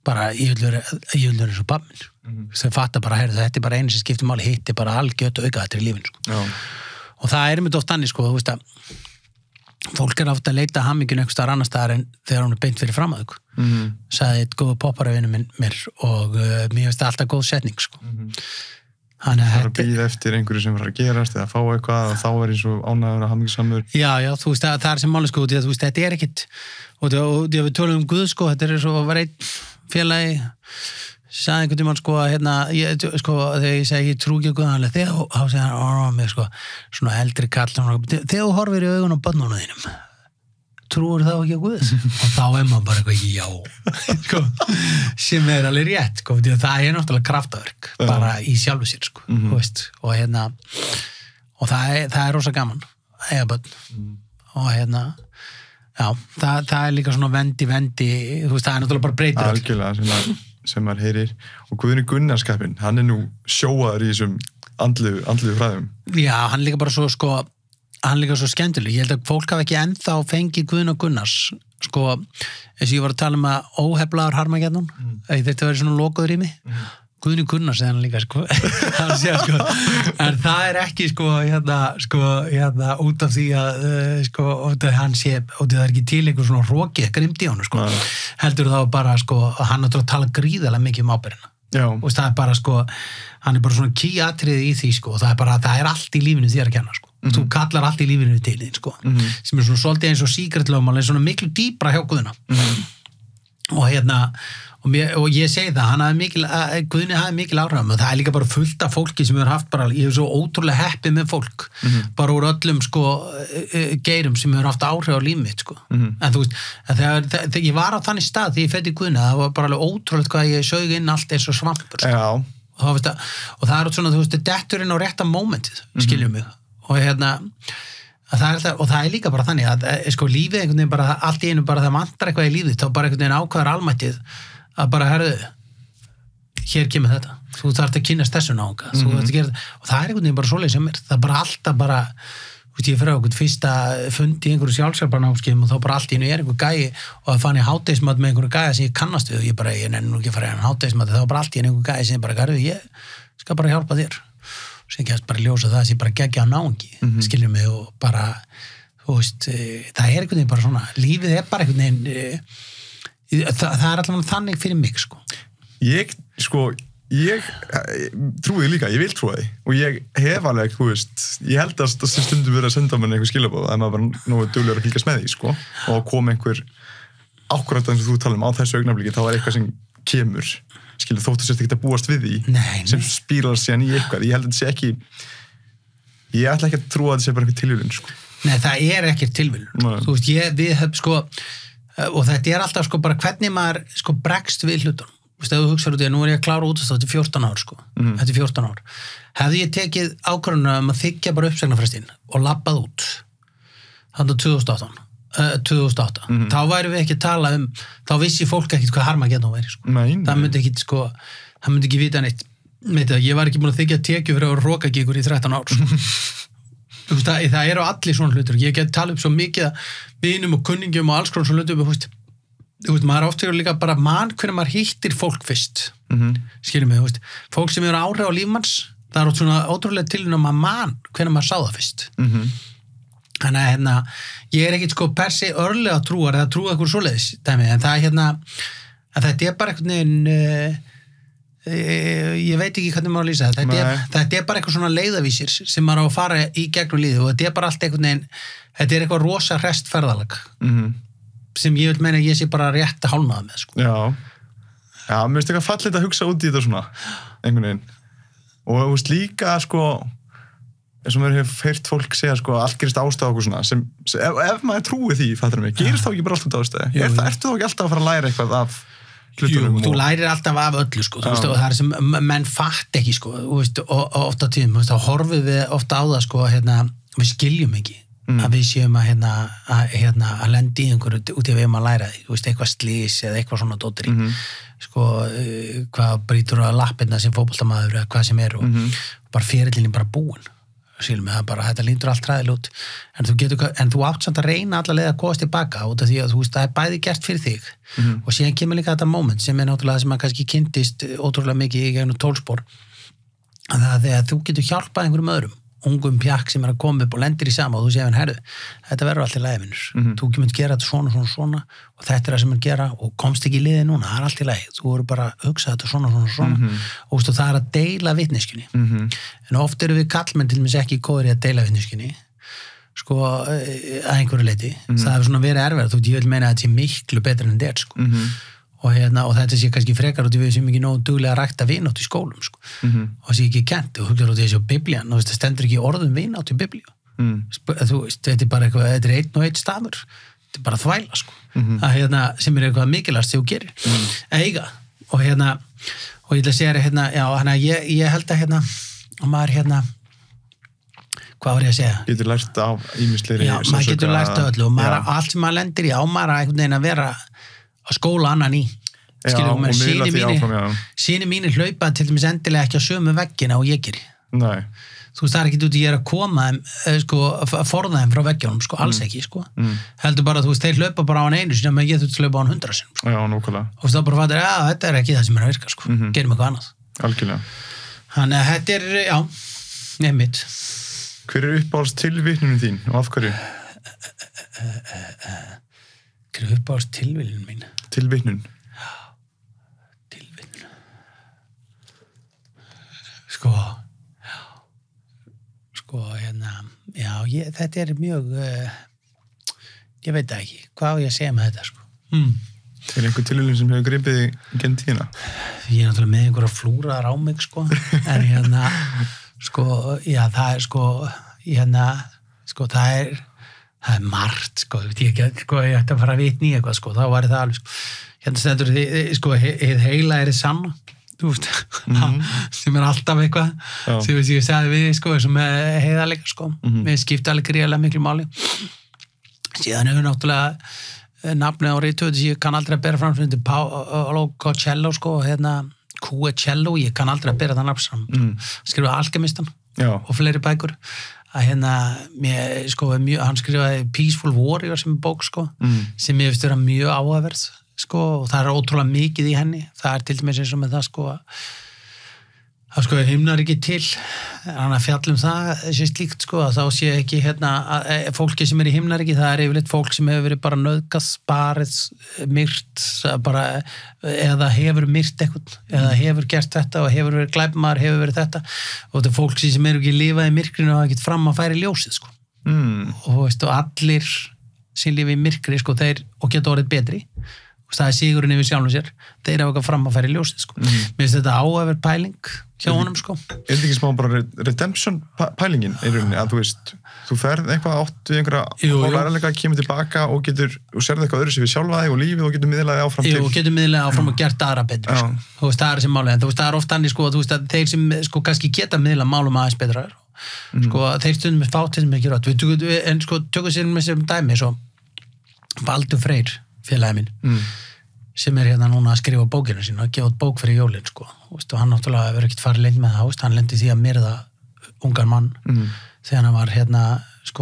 bara ég vil vera svo pappin sem fattar bara, þetta bara einu sem skiptir máli, hitt bara algjört auka þetta í lífinu sko. Og það mitt oft þannig sko, þú veist að fólk ofta að leita hamingjun einhvers staðar annars staðar en þegar hún beint fyrir fram að þau sagði eitt góð popparavinu mér og mér finnst það alltaf góð setning sko. Það að bíða eftir einhverju sem að gerast eða fá eitthvað og þá eins og ánægur að hamingjusamur. Já, þú veist það sem máli sko, þú veist þetta ekkit og við tölum Guð sko, þetta svo var einn félagi sagði einhvern tímann sko að þegar ég segi ég trú ekki á Guð þá segði hann mér sko svona eldri kall þegar þú horfir í augun á börnunum þínum trúur þá ekki á Guð og þá maður bara eitthvað já sko, sem alveg rétt sko, það náttúrulega kraftaverk bara í sjálfu sér sko veist, og og það rosa gaman eiga börn og já, það líka svona vendi þú veist, það náttúrulega bara breytir algjörlega sem maður heyrir og Guðni Gunnarskapin, hann nú sjóaður í þessum andlegu fræðum. Já, hann líka bara svo sko hann líka svo skemmtileg, ég held að fólk hafa ekki ennþá fengið Guðna Gunnars sko, eins og ég var að tala með óheflaður harmagjarnum, þetta verið svona lokaður í mig, Guðni Gunnars eða hann líka sko, hann sé sko en það ekki sko út af því að sko, hann sé, og það ekki til einhver svona hroki, grimmt í honum sko heldur þá bara sko, hann að tala gríðarlega mikið ábyrgðina. Og það bara sko, hann bara svona key-atriði í því sko, og það allt í lífinu þér að kenna sko. Þú kallar allt í lífinu til þín sko, sem svona svolítið eins og secret-lögmál, svona miklu dýpra hjá Guðna. Og ég segi það, Guðni hafði mikil áhrif og það líka bara fullt af fólki sem hefur haft bara, ég svo ótrúlega heppið með fólk bara úr öllum sko geirum sem hefur haft áhrif á líf mitt sko en þú veist, þegar ég var á þannig stað þegar ég fætti Guðna, það var bara alveg ótrúlega hvað ég sög inn allt eins og svampur sko. Og það svona, þú veist, detturinn á rétta mómentið, skiljum mig og það líka bara þannig að sko lífið einhvern veginn bara, allt í einu bara það vantar eitthvað í lífið, þá bara einhvern veginn ákvæður almættið að bara, hér kemur þetta, þú þarft að kynast þessu náunga, og það einhvern veginn bara svoleið sem það bara alltaf bara, ég fyrir á einhvern fyrsta fund í einhverju sjálfsjálfarnámskeiðum og þá bara allt í einu einhver gæi og það fann ég hádegismat með einhverju gæja sem ég kannast við og ég nenni nú ekki að fara í hádegismat, þá bara allt í einu einhver gæi sem bara, ég skal bara hjálpa þér og sem gefst bara ljósa það sem bara geggja á náungi, skiljum mig og bara, þú veist, það einhvern veginn bara svona, lífið bara einhvern veginn það allavega þannig fyrir mig sko. Ég trúi líka, ég vil trúa því og ég hef alveg, þú veist ég held að stundum verið að senda mér einhver skilabóð að maður bara nógu duglegur að fylgjast með því sko, og kom einhver ákvörðan sem þú talum á þessu augnabliki, þá eitthvað sem kemur skilur, þóttu sérst ekki að búast við því sem spílar síðan í eitthvað, ég held að þetta sé ekki ég ætla ekki að trúa að þetta sé bara eitthvað tilviljun sko. Nei, það ekkert tilviljun þú veist, við höfum sko og þetta alltaf sko bara hvernig maður sko bregst við hlutunum, þú veist, ef þú hugsaður út í að nú ég að klára út þetta 14 ár sko, þetta 14 ár hefði ég tekið ákvörðunum að þiggja bara uppsagnarfrestinn og labbað út þannig 2008 þá væri við ekki að tala þá vissi fólk ekkert hvað Harmageddon væri sko. Það myndi ekki vita neitt ég var ekki búin að þiggja tekju fyrir að roka gigur í 13 ár sko. Það eru allir svona hlutur, ég get tala upp svo mikið vinum og kunningum og alls konar svona hlutur, þú veist, maður oft líka bara hvernig maður hittir fólk fyrst skiljum mig, þú veist, fólk sem eru áhrif á lífmanns, það er svona ótrúlega til að maður hvernig maður sá það fyrst þannig að ég ekkert sko persi örlega trúar eða trúa eitthvað svoleiðis dæmi, en það en þetta bara einhvern veginn ég veit ekki hvernig maður að lýsa þetta bara eitthvað svona leiðavísir sem maður á að fara í gegnum lífið og þetta bara allt einhvern veginn, þetta eitthvað rosa restferðalag sem ég vil meina ég sé bara rétt að hálnaða með sko. Já, mér finnst eitthvað fallegt að hugsa út í þetta svona einhvern veginn og þú veist líka sko eins og maður hefur heyrt fólk segja sko allt gerist ástæða okkur svona sem ef maður trúi því, fattar mig, gerist þá ekki bara allt út ástæði ertu þá ekki alltaf að fara að læra eitthvað af hlutunum? Jú, þú lærir alltaf af öllu sko, þú veist, og það sem menn fatt ekki sko, veist, og ofta tíðum, þá horfum við ofta á það sko, við skiljum ekki að við séum að lendi í einhverju út í að við erum að læra því, þú veist, eitthvað slís eða eitthvað svona dótri, sko, hvað brýtur á lappirna sem fótboltamaður eða hvað sem er og bara ferillinni bara búin, skilum við það bara, þetta lítur allt hræðilega út en þú átt samt að reyna alla leið að komast tilbaka út af því að þú veist, það er bæði gert fyrir þig og síðan kemur líka þetta moment sem er náttúrulega sem að kannski kynntist ótrúlega mikið í gegnum tólspor að það er þegar þú getur hjálpað einhverjum öðrum ungum pjakk sem er að koma upp og lendir í sama og þú segir herru, þetta verður allt í lagi vinnur þú kemur að gera þetta svona og þetta er það sem er að gera og komst ekki í liði núna það er allt í lagi, þú verður bara að hugsa þetta svona og það er að deila vitneskjunni en oft eru við kallmenn til dæmis ekki góðir í að deila vitneskjunni sko, að einhverju leiti það hefur svona verið erfiðar, þú ég vil meina að þetta sé miklu betra en þetta sko og þetta sé kannski frekar út í við sem ekki nógu duglega að rækta vinátt í skólum sko. Og sé ekki kent og huglar út í þessu biblían og það stendur ekki orðum vinátt í biblíu þú veist, þetta er bara eitthvað þetta er einn og einn stafur, þetta er bara þvæla sko. Að sem er eitthvað mikilvægast sem þú gerir eiga og og ég ætla að segja já, ég held að og maður hvað var ég að segja? Getur lært af ýmislegri já, maður getur lært af öllu og maður, allt sem maður lendir í á maður að einhvern veginn að vera að skóla annan í skilur með síni mínir hlaupa til dæmis endilega ekki á sömu veggina og ég geri Nei. þú veist það er ekki út í ég er að koma sko, forða þeim frá veggjónum sko, alls ekki sko. Heldur bara þú veist þeir hlaupa bara á hann einu sem ég þurft að hlaupa á hann 100 sinum sko. Já, nákvæmlega og það bara fattir að þetta er ekki það sem er að virka sko. Gerum eitthvað annað Algjörlega Þannig að þetta er, já, nefnitt Hver er uppáhalds tilvitnunum þín og af hverju? Hver er uppáhalds tilviljunum mín? Tilvitnun já, þetta er mjög ég veit ekki, hvað á ég að segja með þetta sko. Er einhver tilviljun sem hefur gripið í genn tíðina? Ég er náttúrulega með einhverja flúraðar á mig sko, en sko, já, það er sko, það er margt sko, ég ætti að fara að vitna í eitthvað sko, þá var það alveg sko, stendur sko, hið heila er sanna þú veist, sem er alltaf eitthvað sem ég sagði við sko, eins og með heiðarleika sko við skipta alveg gríðarlega miklu máli síðan hefur náttúrulega nafnið á rithöfundi sem ég kann aldrei að bera fram sem Paolo Coelho sko, Coelho, ég kann aldrei að bera það nafn saman skrifaði Alkemistan og fleiri bækur að mér, sko, hann skrifaði Peaceful Warrior sem er bók sko, sem ég veist vera mjög áhugaverð sko, og það er ótrúlega mikið í henni það er til dæmis eins og með það sko að sko himnar ekki til hann að fjallum það sé slíkt sko, að þá sé ekki fólki sem er í himnar ekki, það er yfirleitt fólk sem hefur verið bara nauðgað, barið myrt, bara eða hefur myrt eitthvað, eða hefur gert þetta og hefur verið glæpmaður, hefur verið þetta og þetta er fólk sem eru ekki lifað í myrkrinu og hafa ekkert fram að færi ljósið sko og veist, og allir sem lifa í myrkri sko, þeir, og geta orðið betri það er sigurinn yfir sjálfum sér þeir hafa eitthvað fram að færi ljósið sko. Mér finnst þetta áhæfur pæling hjá honum sko. Er þetta ekki smá bara redemption pælingin í rauninni að þú veist, þú ferð eitthvað átt við einhverja læralega, kemur tilbaka og sérðu eitthvað öðru sér við sjálfa þig og lífið og getur miðlaði áfram til og getur miðlaði áfram og gert aðra betur sko. Þú veist, það er sem máli en þú veist, það er oft annir sko, þú veist, að þeir sem sko kannski geta miðla málum aðeins betra sko, þeir stundum með fátt sem ekki rátt en sko, tökum sér með sem dæmi svo Baldur Freyr félagi minn sem er núna að skrifa bókina sína að gefa út bók fyrir jólin sko. Og hann náttúrulega verður ekkert farið lengt með það hann lendi því að myrða ungan mann þegar hann var sko,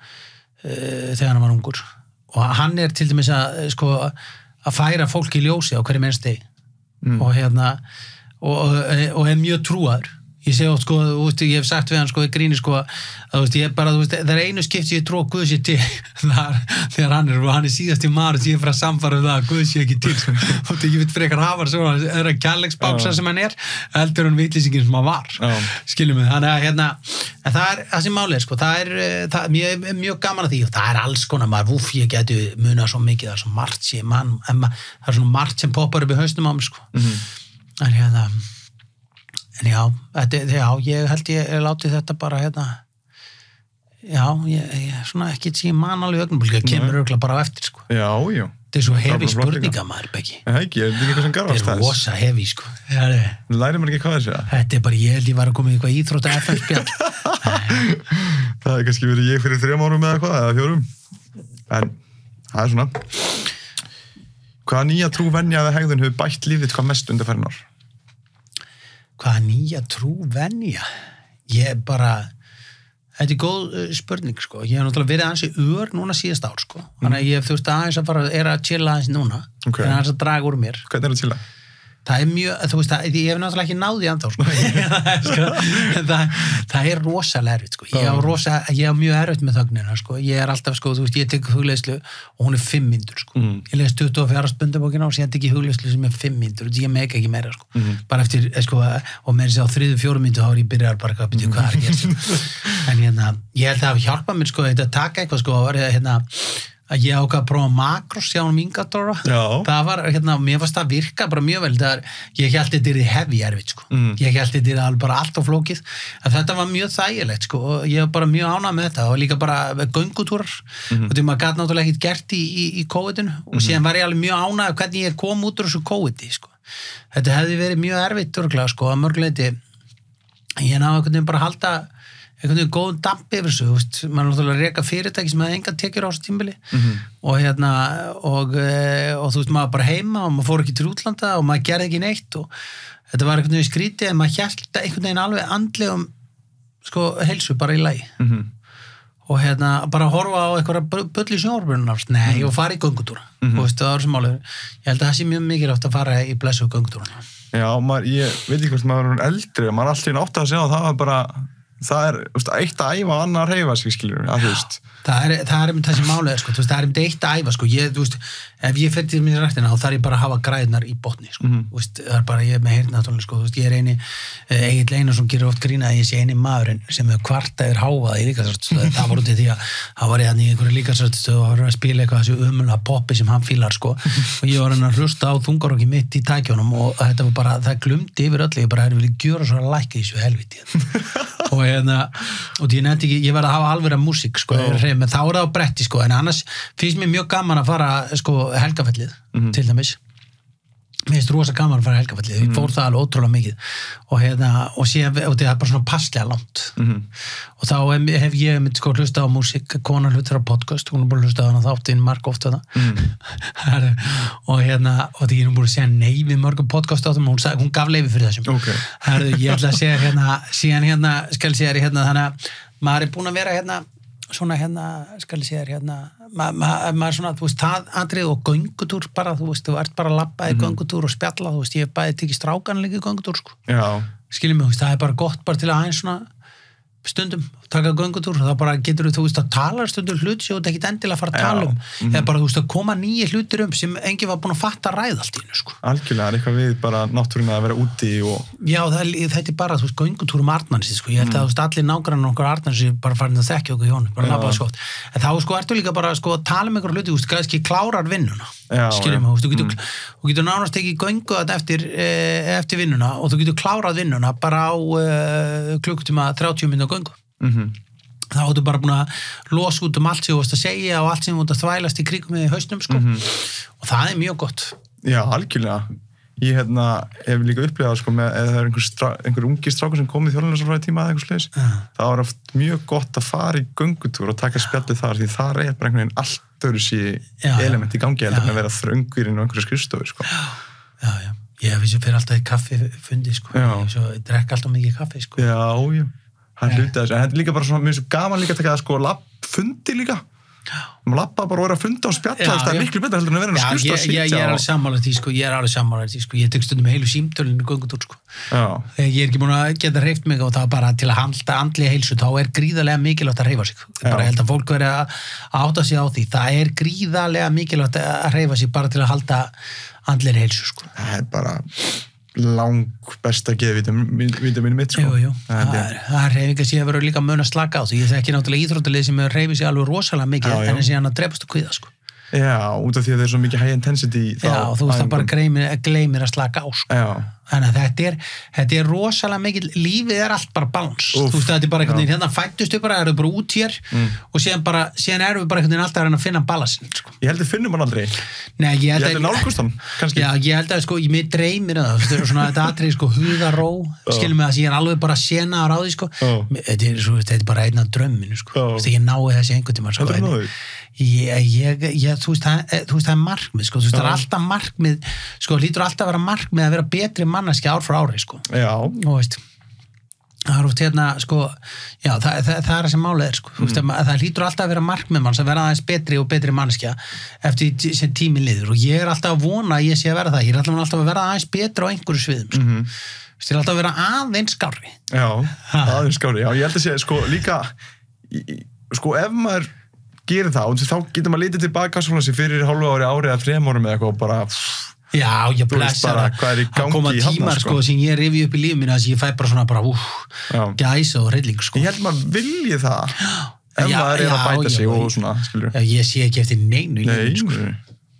þegar hann var ungur og hann er til dæmis að sko, að færa fólk í ljósi á hverju mennst degi og er mjög trúaður ég segi oft sko, ég hef sagt við hann sko í gríni sko, að ég bara, það er einu skipt sem ég trú að Guð sé til þegar hann er síðast í maður sem ég er frá að samfara það að Guð sé ekki til sko. Og ég veit frekar hafa svona, það er kærleiksbáksa sem hann er heldur hann vitlýsingin sem hann var skiljum við, þannig að það er það sem málið sko, það er mjög gaman að því og það er alls konar maður, ég geti munað svo mikið, það er svo margt sem mann, það er svona margt sem poppar upp í hausnum á mig sko. En já, ég held ég látið þetta bara ég svona ekki sem mann alveg augnablik, það kemur örugglega bara á eftir sko. Já. Þetta er svo hefi spurninga maður, Beggi. Ekki, er þetta ekki eitthvað sem garfast þess? Þetta er rosa hefi sko. Lærir maður ekki hvað þessi? Þetta er bara, ég held ég var að koma í eitthvað íþrótta FM-spjall. Það er kannski verið ég fyrir 3 árum eða hvað, eða 4. En það er svona. Hvaða nýja trúvenja eða hegðun hefur bætt lífið hvað mest undanfarin ár? Hvaða nýja trúvenja? Ég bara Þetta góð spurning, sko. Ég hef náttúrulega verið aðeins í núna síðast ár, sko. Þannig að ég hef aðeins að fara, að chilla aðeins núna. Okay. En aðeins að draga úr mér. Hvernig að chilla? Það mjög, ég hef náttúrulega ekki náð í ennþá, sko. það rosalega erfitt, sko. Ég á mjög erfitt með þögnina, sko. Ég alltaf, sko, ég tek hugleiðslu og hún 5 mínútur, sko. Ég les 24 stundabókina og síðan tek ég hugleiðslu sem 5 mínútur. Ég meika ekki meira, sko. Bara eftir, sko, og með þess að á 3-4 mínútur þá ég byrjar bara að byrja hvað er að gera. En ég held að það hafi hjálpað mér, sko, þetta að taka eitthvað, sko, að ég ákvað að prófa makros hjá hún Ingadóra. Það var, mér fannst það virka bara mjög vel. Ég held þetta heavy erfitt, sko. Ég held þetta bara allt á flókið. En þetta var mjög þægilegt, sko. Og ég var bara mjög ánægð með þetta. Og líka bara göngutúrar. Og því maður gat náttúrulega ekkert gert í COVID-inu. Og síðan var ég alveg mjög ánægð hvernig ég kom út úr þessu COVID-i, sko. Þetta hefði verið mjög erfitt, örgulega, sko, að mörguleiti. Ég náði einhvern veginn bara að halda einhvern veginn góðum dampi yfir þessu, veist, maður er náttúrulega að reka fyrirtæki sem hefði engan tekjur á þessu tímabili og þú veist, maður bara heima og maður fór ekki til útlanda og maður gerði ekki neitt og þetta var einhvern veginn skrítið en maður hélt einhvern veginn alveg andlegum, sko, heilsu bara í lagi og bara horfa á eitthvað bull í sjónvarpinu, nei, og fara í göngutúra og veist, það var sem máli, ég held að það sé mjög mikilvægt að fara í blessu göngutúruna. Já, ég veit ekki hvort maður er eldri, maður alltaf átt að segja að það var bara það er eitt að æfa og annar að hreyfa sig, skilur að þú veist. Það er þessi málið, sko, það er eitt að æfa, sko, þú veist, ef ég fer til minni ræktina, þá þarf ég bara að hafa græðnar í botni, sko, veist, það er bara, ég er með heyrnartónlist, sko, þú veist, ég er Egill Einarsson gerir oft grín að ég sé eini maðurinn sem hefur kvartað háfað í líkamsræktarstöð, það var út í því að það var í einhverju líkamsræktarstöð og var að spila eitthvað þessu ömurlega poppi sem hann fílar, sko, og ég var að hlusta á þungarokki mitt í tækjónum og þetta var bara, það glumdi yfir öllu, ég bara hefði viljað gjöra svo að lækka í þessu helviti og ég nefndi ekki, ég verði að hafa alveg músík, sko, menn þá er það á bretti, sko, en annars finnst mér mjög gaman að fara, sko, Helgafellið, til dæmis. Mér finnst rosa gaman að fara Helgafellið, ég fór það alveg ótrúlega mikið og síðan, og það er bara svona passlega langt. Og þá hef ég mynd, sko, hlustað á músík, konan hlutir á podcast, hún er búin að hlusta á hana þáttinn marg ofta það. Og því ég er búin að segja nei við mörgum podcast áttum, hún gaf leyfi fyrir þessum. Okay. Ég ætla að segja síðan skal ég segja þannig að maður er búin að vera svona skal ég segja maður svona, þú veist, það atrið og göngutúr bara, þú veist, þú ert bara að labba í göngutúr og spjalla, þú veist, ég hef bæði tekið strákan líka í göngutúr, sko. Já. Skiljum mig, þú veist, það er bara gott bara til að aðeins svona stundum taka göngutúr, þá bara getur þú veist að tala stundum hlut sem þú ekkert endilega að fara að tala eða bara þú veist að koma nýja hlutir sem enginn var búin að fatta að ræða allt í hennu, sko. Algjörlega, er eitthvað við bara náttúruna að vera úti og... Já, þetta er bara, þú veist, göngutúr Arnarnesi, sko, ég held að þú veist allir nágrannar okkar Arnarnesi bara farin að þekkja okkur hjónu, bara nafnað sko. En þá, sko, ertu líka bara, sko, að tala með einhverju hluti, þú veist, kannski klárar vinnuna. Skiljum mig, þú getur nánast ekki göngu eftir vinnuna og þú getur klárað vinnuna bara á klukkutíma 30 mínútur göngu. þá áttu bara búin að losa út allt sem þú varst að segja og allt sem þú ert að þvælast í kringum með í hausnum sko. Og það er mjög gott. Já, algjörlega. Ég hef líka upplifað sko, með ef það er einhver ungir strákur sem komið þjóðlunarsáfræði tíma eða eitthvað sliðis, þá er oft mjög gott að fara í göngutúr og taka spjallið þar, því þar er bara einhvern veginn allt öðru element í gangi heldur en að vera þröngvirinn og einhverju skrifstofu sko. Já. Ég fyrir alltaf í kaffifundi sko. Ég drekk alltaf mikið kaffi sko. Já. Það hluti þessu, en þetta er líka bara svona mjög svo gaman líka að taka það sko fundi líka. Maður lappa bara og er að funda og spjalla, það er miklu betra heldur en að vera að skrifta og sitja. Ég er alveg sammála því sko, ég tek stundum heilu símtölinu göngutúr sko. Þegar ég er ekki búin að geta hreyft mig og það bara til að halda andlega heilsu, þá er gríðarlega mikilvægt að hreyfa sig. Bara held að fólk veri að átta sig á því, það er gríðarlega mikilvægt að hreyfa sig bara til að halda andlega heilsu sko. Það er bara lang besta að gefa vítamínu mitt sko. Jú. Það er hreyfingar sem hefur líka mun að slaka á því. Ég þekki náttúrulega íþróttalið sem hefur hreyfið sig alveg rosalega mikið en síðan að drepast og kvíða sko. Já, út af því að það er svo mikið high intensity. Já, þú veist það bara gleymir að slaka á sko. Þannig að þetta er rosalega mikið, lífið er allt bara balans. Þú veist þetta er bara einhvern veginn, hérna fættustu bara, erum bara út hér og síðan erum við bara einhvern veginn alltaf að reyna að finna balansin sko. Ég held að finnum hann aldrei. Nei, ég held að nálgust hann, kannski. Já, ég held að sko, ég mig dreymir það, svona þetta atrið sko, hugarró, skilum mig að ég er alveg bara sena á ráði sko. Þetta er bara einn af drömminu sko. Ég nái þessi einhvern tímann sko. Þú veist það er markmið sko, þú veist það er alltaf markmið sko, hlýtur alltaf að vera markmið að vera betri manneskja ár frá ári sko. Já. Og veist, það er oft sko, já, það er sem málið sko, þú veist, það hlýtur alltaf að vera markmið manns að vera aðeins betri og betri manneskja eftir sem tíminn liður og ég er alltaf að vona að ég sé að vera það, ég er alltaf að vera aðeins betri á einhverju sviðum sko. Ég er alltaf að vera aðeins skárri. Já, aðeins skárri, já, ég held að sé, sko, líka, sko, ef maður gerir það, þá getur maður litið tilbaka svona sem fyrir hálfu ári eða 3 árum eða eitthvað og bara, já, ég blessa bara hvað er í gangi koma í tímar, sko, sem ég rifi upp í lífið mínu, þess að ég fæ bara svona bara, gæsa og hrylling, sko. Ég held maður vilji það, ef maður að bæta sig og svona, skilur. Já, ég sé ekki eftir neinu í lífinu, sko.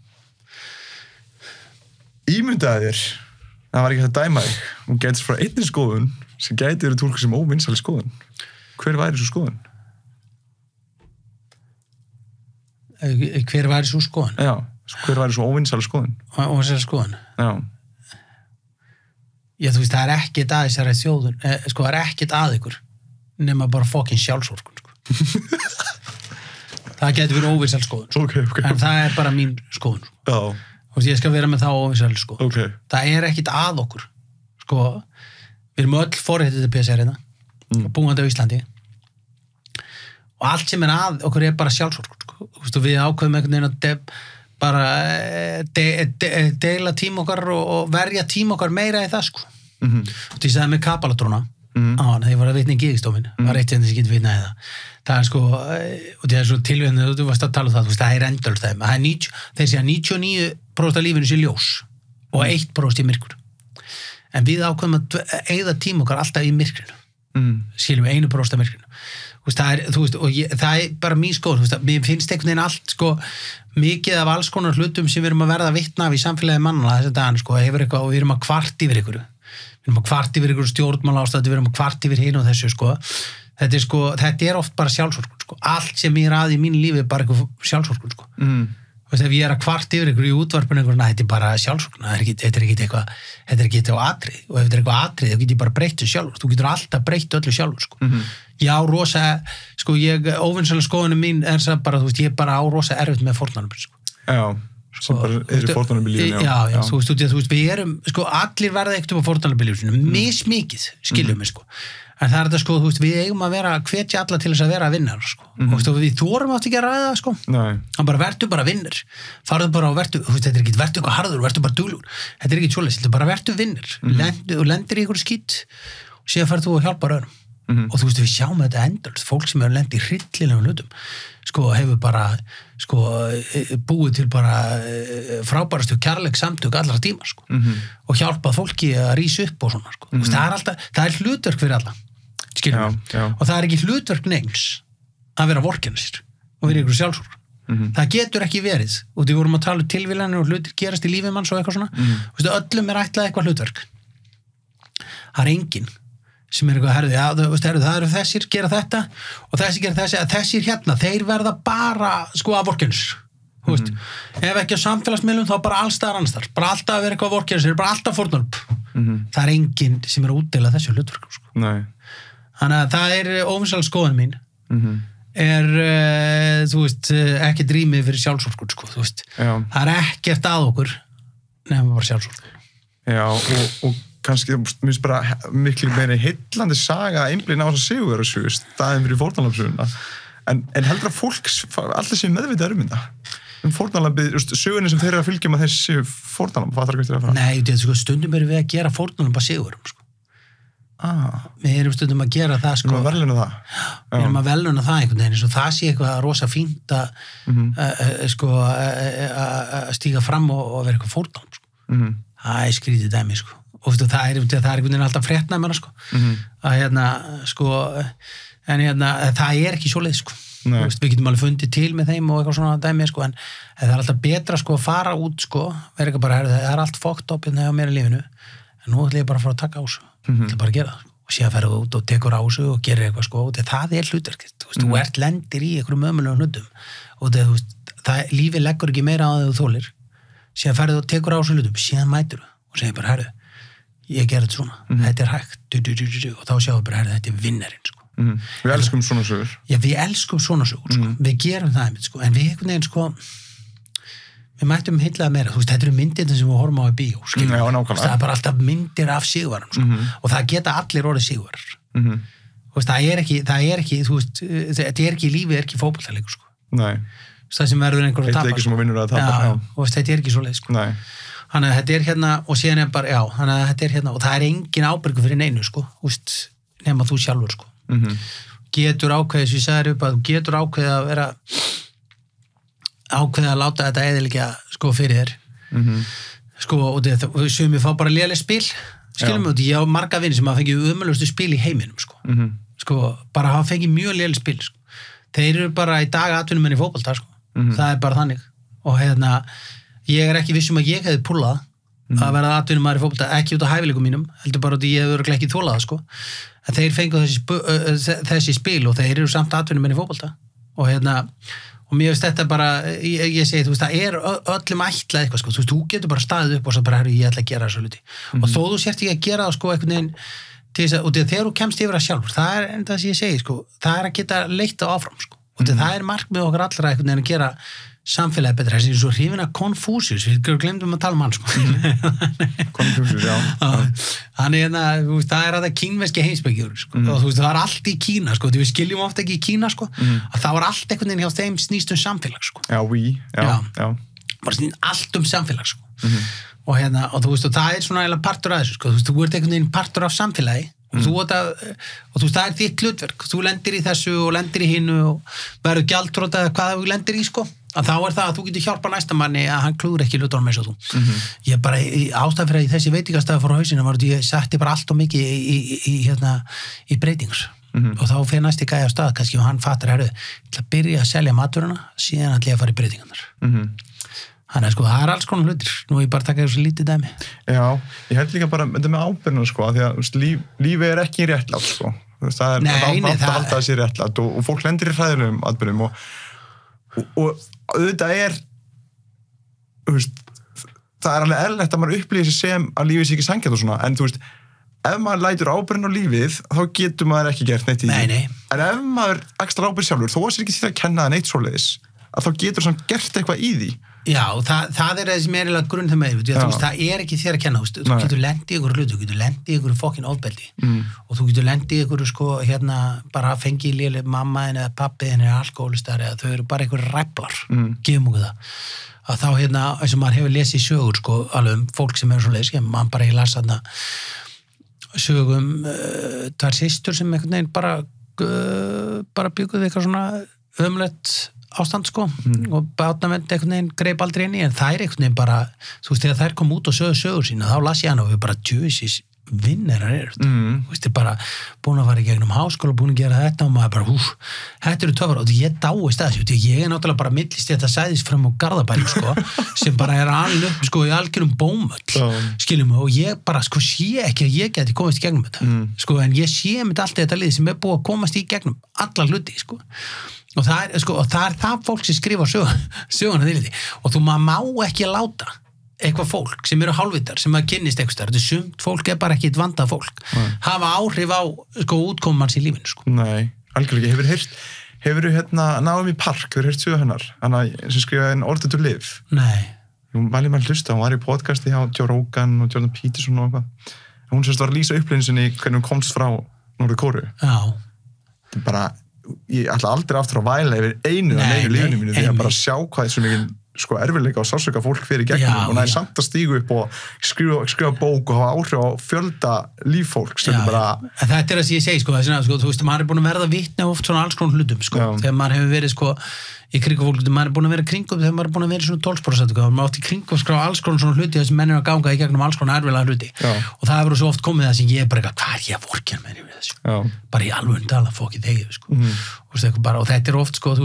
Ímyndaðu þér, það var ekki að dæma þig, hún gætist frá einni skoðun sem gæti verið túlkuð sem óvinsæli skoðun. Hver væri svo skoðun? Hver væri svo skoðun? Já, hver væri svo óvinsæli skoðun? Óvinsæli skoðun? Já. Já, þú veist, það er ekkert að þessari þjóðun, sko, það er ekkert að ykkur nema bara fucking sjálfsvorkun, sko. Það getur verið óvinsæli skoðun, sko. Okay. En það er bara mín skoðun, sko. Já. Þú veist, ég skal vera með það óvinsæli, sko. Okay. Það er ekkert að okkur, sko. Við erum öll forréttið til PCR-ina, búandi á Íslandi. Og allt sem er að okkur er bara sjálfsvorkun, sko. Þú veist, og við ákveðum einhvern veginn að deila tíma okkar og verja tíma okkar meira í það, sko. Og því sagði með Kapalatrúna, þegar ég var að vitna í Gíðistofin, var eitt en þess að geta vitna í það. Það er sko, og það er svo tilvægðin, þú varst að tala um það, þú veist, það er endurð þeim. Þeir segja 99% af lífinu sé ljós og 1% í myrkur. En við ákveðum að eyða tíma okkar alltaf í myrkrinu. Skiljum 1% af myrkrinu. Það er bara mín skoðun, mér finnst einhvern veginn allt sko, mikið af alls konar hlutum sem við erum að verða vitna af í samfélagi mannala þess að daginn, sko, hefur eitthvað og við erum að kvart yfir ykkur stjórnmála ástæðu, við erum að kvart yfir hinu og þessu, sko. Þetta er oft bara sjálfsvorkun, sko. Allt sem ég er að í mínu lífi er bara eitthvað sjálfsvorkun, sko. Ef ég er að kvart yfir ykkur í útvarpinu, þetta er bara sjálfsvorkun, þetta er ekki eitthvað atrið, og ef þetta er eitthvað atrið, þá getur ég bara breytt sjálfur, þú getur alltaf breytt öllu sjálfur, sko. Já, rosa, sko, óvinsælega skoðunum mín er það bara, þú veist, ég er bara á rosa erfitt með fórnarnir, sko. Já, sem bara eru fórnarnir í lífinu, já. Já, þú veist, við erum, sko, allir verða ekkert á fórnarnir í lífinu, mismikið, skiljum við, sko. En það er þetta, sko, þú veist, við eigum að vera, hvetja alla til þess að vera vinnar, sko. Og við þorum átt ekki að ræða, sko. Nei. Hann bara, vertu bara vinnir. Farðu bara og vertu, þú veist, þetta er ekki, vertu eitthvað harður, vertu bara dulur. Þetta er ekki svoleiðis, þetta er bara vertu vinnir. Og lendir í ykkur skít, og síðan ferð þú að hjálpa öðrum. Og þú veist, við sjáum þetta endurst, fólk sem hefur lent í hryllilegum hlutum, sko, hefur bara, sko, búið til bara frábærastu kærleikssamtök allra tíma, sko. Og hjálpað fólki að rísa upp og svona, sko. Veist, það er hlutverk fyrir alla. Skiljum. Og það er ekki hlutverk neins að vera vorkenna sér og vera ykkur sjálfsvorkun. Það getur ekki verið og því vorum að tala um tilvílanir og hlutir gerast í lífi manns og eitthvað svona. Vistu, öllum er ætlað eitthvað hlutverk. Það er enginn sem er eitthvað, það eru þessir gera þetta og þessir gera þessir hérna, þeir verða bara sko að vorkenna sér. Ef ekki á samfélagsmiðlum þá bara allstaðar annars bara alltaf að vera eitthvað að vorkenna sér, bara alltaf fórnarp. Það er enginn sem er að útdeila þessu hlutverkum, sko. Nei. Þannig að það er óvinsæl skoðun mín er, þú veist, ekki drýmið fyrir sjálfsvorkun, sko, þú veist. Það er ekkert að okkur nefnum bara sjálfsvorkun. Já, og kannski, mér finnst bara miklu meira heillandi saga að einblína á þess að sigurverðarsögu staðinn fyrir fórnarlambsöguna. En heldur að fólk alltaf séu meðvitaður um þetta? Fórnarlambið, sögunni sem þeir eru að fylgja með þessi fórnarlamb, fattar ekki eftir það frá? Nei, sko, stundum erum við að gera fórnarlamba sigurum, sko. Við erum stundum að gera það, sko. Við erum að veluna það. Við erum að veluna það einhvern veginn, og það sé eitthvað rosa fínt að sko, að stíga fram og vera eitthvað fórnarlamb, sko. Það er skrítið dæmi, sko. Og það er einhvern veginn alltaf fréttnæmara, sko. Að sko, en það er ekki svoleið, sko. Við getum alveg fundið til með þeim og eitthvað svona dæmi, sko, en það er alltaf betra, sko, að fara út, sko, vera eitthvað bara, það er allt fucked up hérna á mér í lífinu, en nú ætlum ég bara að fara að taka á þessu. Það er bara að gera það, og síðan ferðu út og tekur á þessu og gerir eitthvað, sko, og það er hlutverkið, þú ert lendir í einhverjum ömulegum hlutum, og lífið leggur ekki meira á þau þolir, síðan ferðu og tekur á þessu hlutum, síðan mætur og segir bara, herru, ég gerði þetta svona, þetta er hægt, og þá sjáum við bara, herru, þetta er vinnarinn, sko. Við elskum svona sögur. Já, við elskum svona sögur, sko. Við gerum það einmitt, sko, en við einhvern veginn, sko, við mættum heillaða meira, þú veist, þetta eru myndir sem við horfum á í bíó, skiljum. Já, nákvæmlega. Það er bara alltaf myndir af sigurvarum, sko, og það geta allir orðið sigurvarar. Þú veist, það er ekki, þú veist, þetta er ekki lífið, ekki fótboltaleikur, sko. Nei. Það sem verður einhver að tapa. Eitt leiki sem að vinnur að tapa, já. Og þetta er ekki svo leið, sko. Nei. Þannig að þetta er hérna, og síðan er bara, þannig að þetta er hérna, og það er engin ábyrgur fyrir neinu, sko, þú veist, nema þú sjálfur, sko. Getur ákveðið, sem ég sagði upp að þú getur ákveðið að vera ákveðið að láta þetta eðilegja, sko, fyrir þér. Sko, og það, sumir fá bara léleg spil, skilum við, ég á marga vinni sem hafa fengið ömurlegustu spil í heiminum, sko. Sko, bara hafa fengið mjög léleg spil, sko. Þeir eru bara í dag atvinnumenn í fótbolta, sko. Það er bara þannig. Og hérna, ég er ekki viss að ég hefði púlað að vera atvinnumæður í fótbolta, ekki út á hæfileikum mínum, heldur bara að ég hefði örugglega ekki þolað það, sko. En þeir fengu þessi spil og þeir eru samt atvinnumenn í fótbolta. Og hérna, og mér veist þetta bara, ég segi, þú veist, það er öllum ætlað eitthvað, sko. Þú veist, þú getur bara staðið upp og svo bara, ég ætla að gera þessu hluti. Og þó þú sért ekki að gera það, sko, einhvern veginn, og þegar þú kemst yfir það sjálfur, það er enda það sem ég segi, sko, það er að geta leitt það áfram, sko. Og það er markmið okkar allra einhvern veginn að gera samfélagi betra. Þessi er svo hrifin að Konfúsius, við glemdum að tala um hann, sko. Konfúsius, já. Þannig að það er þetta kínverski heimspekingur, sko. Og þú veist, það er allt í Kína, sko. Við skiljum ofta ekki í Kína, sko. Að það var allt einhvern veginn hjá þeim snýst samfélag, sko. Já. Bara snýst allt samfélag, sko. Og þú veist, og það er svona eiginlega partur af þessu, sko. Þú veist, þú ert einhvern veginn partur af samfélagi og þú veist, það er þitt hlutverk. Þú lendir í þessu og lendir í hinu og verður gjaldþrota eða hvað þú lendir í, sko. Að þá er það að þú getur hjálpa næsta manni að hann klúður ekki hlutunum eins og þú. Ég bara, ástæðan fyrir að þessi veitingastæði fór á hausinu var að ég setti bara allt og mikið í breytingar. Og þá fyrir næsti gæja á stað, kannski, og hann fattar, ég ætla að byrja að selja maturina, síðan ætla ég að fara í breytingarnar. Þannig að, sko, það er alls konar hlutir. Nú ég bara taka þessu lítið dæmi. Já, ég held líka bara þetta með ábyrgðina, sko, því að lífið er ekki réttlátt, sko. Það er að halda þessi réttlátt og fólk lendir í hræðilegum atburðum og auðvitað er, þú veist, það er alveg eðlilegt að maður upplýði sig sem að lífið sé ekki sanngjarnt og svona, en þú veist, ef maður lætur ábyrgðina á lífið, þá getur maður ekki gert neitt í því. En ef maður axlar ábyrgð sjálfur, þó að sér ekki því að kenna það neitt svoleiðis, að þá getur samt gert eitthvað í því. Já, það er þessi meirilega grunn þegar með því, það er ekki þér að kenna, þú getur lendið í ykkur hlutu, þú getur lendið í ykkur fokkin ofbeldi og þú getur lendið í ykkur, sko, bara fengið léleg mammaðin eða pappiðin eða alkohólistar eða þau eru bara ykkur ræflar, gefum okkur það. Að þá, eins og maður hefur lesið sögur, sko, alveg fólk sem er svo leys, mann bara ég las þarna sögum tvær systur sem einhvern veginn bara bygguði eitthvað svona ömlegt ástand, sko, og bátnavend einhvern veginn greip aldrei inn í, en þær einhvern veginn bara, þú veist, þegar þær kom út og sögur sína, þá las ég hana og við bara djöðsís vinnerar eru þetta, þú veist, bara búin að fara í gegnum háskóla, búin að gera þetta og maður bara, þetta eru töfrar og ég dáist að þessu, ég er náttúrulega bara millist þetta sæðis fram á Garðabæri, sko, sem bara er alveg upp, sko, í algjörum bómöll, skiljum mig, og ég bara, sko, sé ekki að ég geti komast í gegnum þetta, sko, en ég sé með allt þetta lið sem er búið að komast í gegnum alla hluti, sko. Og það er, sko, það fólk sem skrifa söguna því og þú má ekki láta eitthvað fólk sem eru hálfvitar sem að kynnist eitthvað starf, þetta sumt fólk er bara ekki eitt vandað fólk, hafa áhrif á, sko, útkomans í lífinu, sko. Nei, algjörlega, hefurðu Naomi Park, hefur heyrt sögu hennar, hana sem skrifaði In Order to Live? Nei. Hún mæli maður hlusta, hún var í podcasti hjá Joe Rogan og Jordan Peterson og eitthvað. Hún sérst var að lýsa upplifun sinni hvernig hún komst frá Norður-Kóreu. Já. Bara ég ætla aldrei aftur að væla yfir einu lífinu mínu því að bara sjá hvað er svo mikið, sko, erfiðleika og sársauka fólk fyrir gegnum og næði samt að stígu upp og skrifa bók og hafa áhrif á fjölda líffólk sem bara... Þetta er það sem ég segi, sko, þú veist, maður er búin að verða vitni oft svona alls konar hlutum, sko, þegar maður hefur verið, sko, í kringum fólk, maður er búin að vera kringum þegar maður er búin að vera svona 12%, maður átt í kringum að skrifa alls konar svona hluti þessum menn eru að ganga í gegnum alls konar erfiðlega hluti og það hefur svo oft komið það sem ég bara, hvað er ég að vorkenna með við þessu? Bara í alveg tala, fokkið þegið, sko. Og þetta er oft, sko,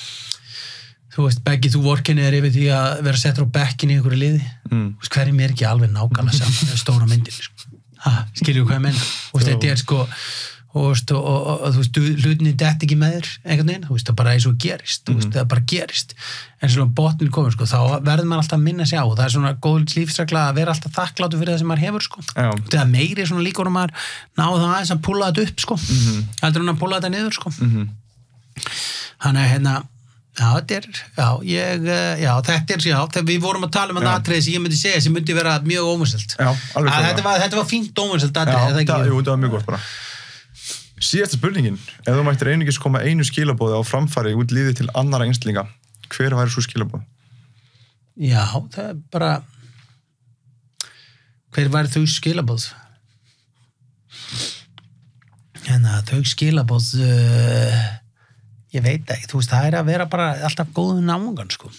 þú veist, beggi þú vorkenni er yfir því að vera settur á bekkin í einhverju liði, hverjum er ekki alveg nákvæmlega saman með stóra myndin, sko. Skiljum hvað ég menna? Þetta er, sko, og þú veist, hlutinni dett ekki með þér einhvern veginn, þú veist, það bara eins og gerist, þú veist, það bara gerist, en svona botnin komur, sko, þá verður maður alltaf að minna sig á og það er svona góð lífsregla að vera alltaf þakklátur fyrir það sem maður hefur, sko, þegar meiri svona líkur og maður náðu það aðeins að púlla þetta upp, sko, heldur hún að púlla þetta niður, sko, þannig þegar við vorum að tala um þetta atriði sem ég myndi segja sem myndi vera mjög óvinnselt, þetta var fínt óvinnselt atriði, þetta var mjög gott bara. Síðasta spurningin, ef þú mættir einungis koma einu skilaboði á framfæri út lífið til annara einstaklinga, hver væri svo skilaboð? Já, það bara hver væri þau skilaboð? Þau skilaboð ég veit ekki, þú veist, það að vera bara alltaf góðu náungan, sko.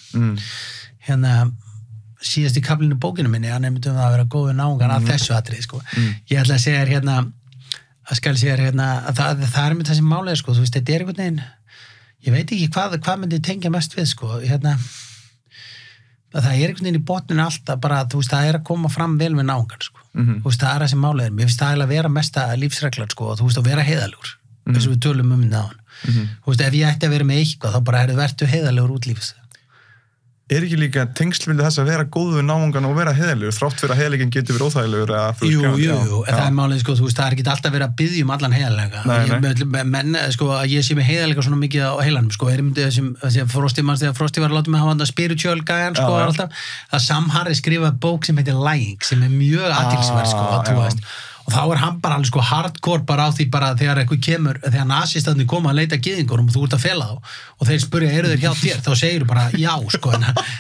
Síðast í kaflinu bókinu minni, hann nefndum það að vera góðu náungan að þessu atriði, sko. Ég ætla að segja þér að það með þessi málega, sko, þú veist, þetta einhvern veginn, ég veit ekki hvað myndi tengja mest við, sko, það einhvern veginn í botninu alltaf bara, þú veist, það að koma fram vel við náungan, sko. Þú veist, það þessi málega, mér finnst það að vera mesta lífsreglan, sko, og þú veist, að vera heiðalegur, þess að við tölum náðan. Þú veist, ef ég ætti að vera með eitthvað, þá bara vertu heiðalegur út lífs. Ekki líka tengsl við þess að vera góðu náungan og vera heiðalegur, þrátt fyrir að heiðalegin getur verið óþægilegur Jú, en það málið, sko, þú veist, það ekki alltaf verið að biðja allan heiðalega. Menn, sko, að ég sé með heiðalega svona mikið á heilanum, sko, þegar Frosti var að láta mig hafa þetta spiritual gæjan, sko, alltaf, að Sam Harris skrifaði bók sem heitir Lying, sem mjög athyglisverð, sko, þú veist. Og þá hann bara alveg sko hardcore bara á því bara þegar eitthvað kemur, þegar nasistarnir koma að leita gyðingurum og þú ert að fela þá og þeir spurja, eru þeir hjá þér? Þá segir þú bara já, sko,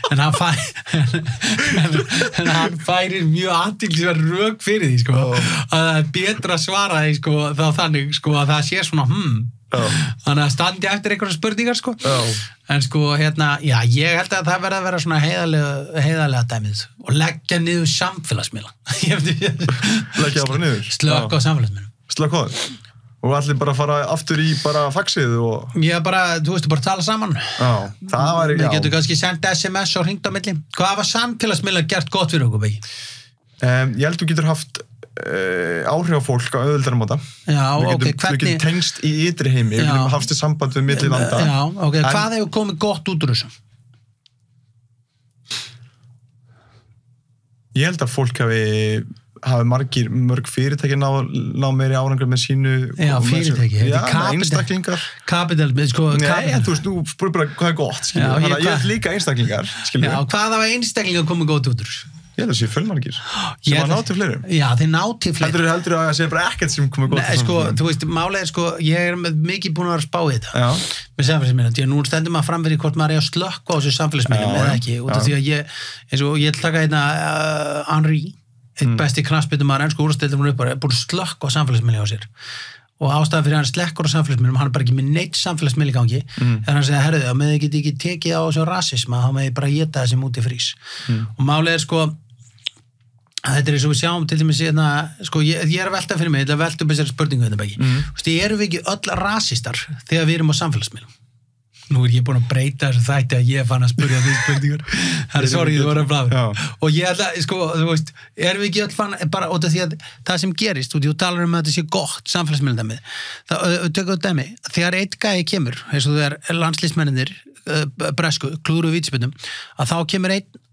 en hann færir mjög athyglisverð rök fyrir því, sko, að það er betra að svara því, sko, þá þannig, sko, að það sé svona, þannig að standi eftir einhverja spurningar, sko. En sko, já, ég held að það verði að vera svona heiðarlega dæmið og leggja niður samfélagsmiðla. Leggja það bara niður? Slökk á samfélagsmiðlum. Slökk á þeim? Og allir bara fara aftur í bara faxið og... Já, bara, þú veist, bara tala saman. Já, það var ekki... Við getum kannski sendt SMS og hringt á milli. Hvað hafa samfélagsmiðlar gert gott fyrir okkur, Begi? Ég held þú getur haft áhrif á fólk á auðveldari máta. Já, ok, hvernig... Við getum tengst í ytri heimi, við getum hafst í samband við milli landa. Já, ok, hvað hefur komið gott út úr þessu? Ég held að fólk hafi mörg fyrirtæki ná meiri árangur með sínu... Já, fyrirtæki, já, einstaklingar. Kapital, sko... Nei, þú veist, þú spurði bara hvað gott, skilju. Þannig að ég held líka einstaklingar, skilju. Já, hvað hafa einstaklingar komið gott út úr þessu? Ég held að það sé fjölmargir sem að ná til fleirum. Já, þeir ná til fleirum. Heldur að það sé bara ekkert sem komið gott. Nei, sko, þú veist, málega, sko, ég mikið búin að vera að spá í þetta með samfélagsmiðlum, því að nú stendur maður fram fyrir hvort maður er að slökkva á þessu samfélagsmiðlum eða ekki, út af því að ég taka Henry, eitt besti knattspyrnumaður ensku úrvalsdeildarinnar upp, er búin að slökkva á samfélagsmiðlum á sér. Og ástæðan fyrir hann slekkur á samfélagsmiðlum, hann er bara ekki með neitt samfélagsmiðl í gangi, þegar hann segja, herðu, að með þið geti ekki tekið á þessu rasisma, þá með þið bara éta þessi út í frís. Og málið er, sko, þetta eins og við sjáum til dæmis, sko, ég að velta fyrir mig, þetta velta upp þessari spurningu þetta bæki. Þú veist, erum við ekki öll rasistar þegar við erum á samfélagsmiðlum? Nú ég búin að breyta þessu þætti að ég fann að spyrja því spurningar. Sorry, þú voru að bláða. Og ég ætla, sko, þú veist, erum við ekki öll fann, bara út af því að það sem gerist, þú talar um að þetta sé gott samfélagsmiðldæmið. Tökum dæmi, þegar einn gæi kemur, eins og þegar landslýsmennir, bresku, klúru vítaspyrnum, að þá kemur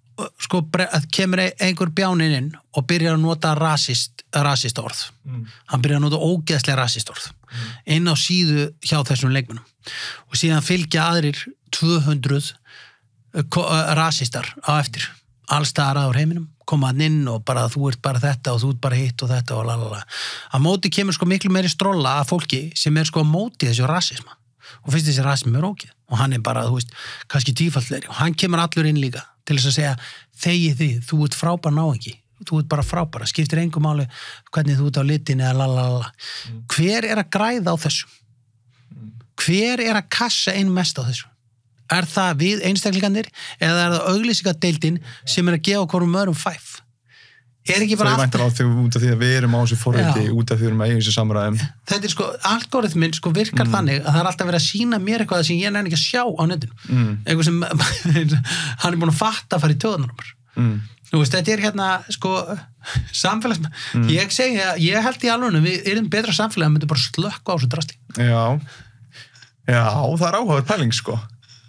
kemur einhver bjáninn inn og byrjar að nota rasist orð. Hann byrjar að nota ógeðslega rasist orð inn á síðu hjá þessum leikmennum og síðan fylgja aðrir 200 rasistar á eftir allstaðar aður heiminum, koma hann inn og bara þú ert bara þetta og þú ert bara hitt og þetta og lalala. Að móti kemur sko miklu meiri strolla af fólki sem er sko á móti þessu rasisma og finnst þessi rasismi er ógeð og hann er bara, þú veist, kannski tífaldlegri og hann kemur allur inn líka til þess að segja þegi þið, þú ert frábær náungi þú ert bara frábæra, skiptir engu máli hvernig þú ert á litin eða lalala hver er að græða á þessu? Hver er að kassa inn mest á þessu? Er það við einstaklingarnir eða er það auglýsingadeildin sem er að gefa hvorum öðrum fæf? Er ekki bara allt... Það er út af því að við erum á þessu forriti, út af því að við erum að eiga þessu samræðum. Þetta er sko, algoritminn sko virkar þannig að það er alltaf verið að sína mér eitthvað sem ég nenni ekki að sjá á netinu. Eitthvað sem hann er búin að fatta að fara í töðunum. Þú veist, þetta er hérna sko samfélags... Ég segi að ég held í alveg við erum betra samfélag að myndi bara slökka á þessu drasli. Já, það er áhugaður pæling sko.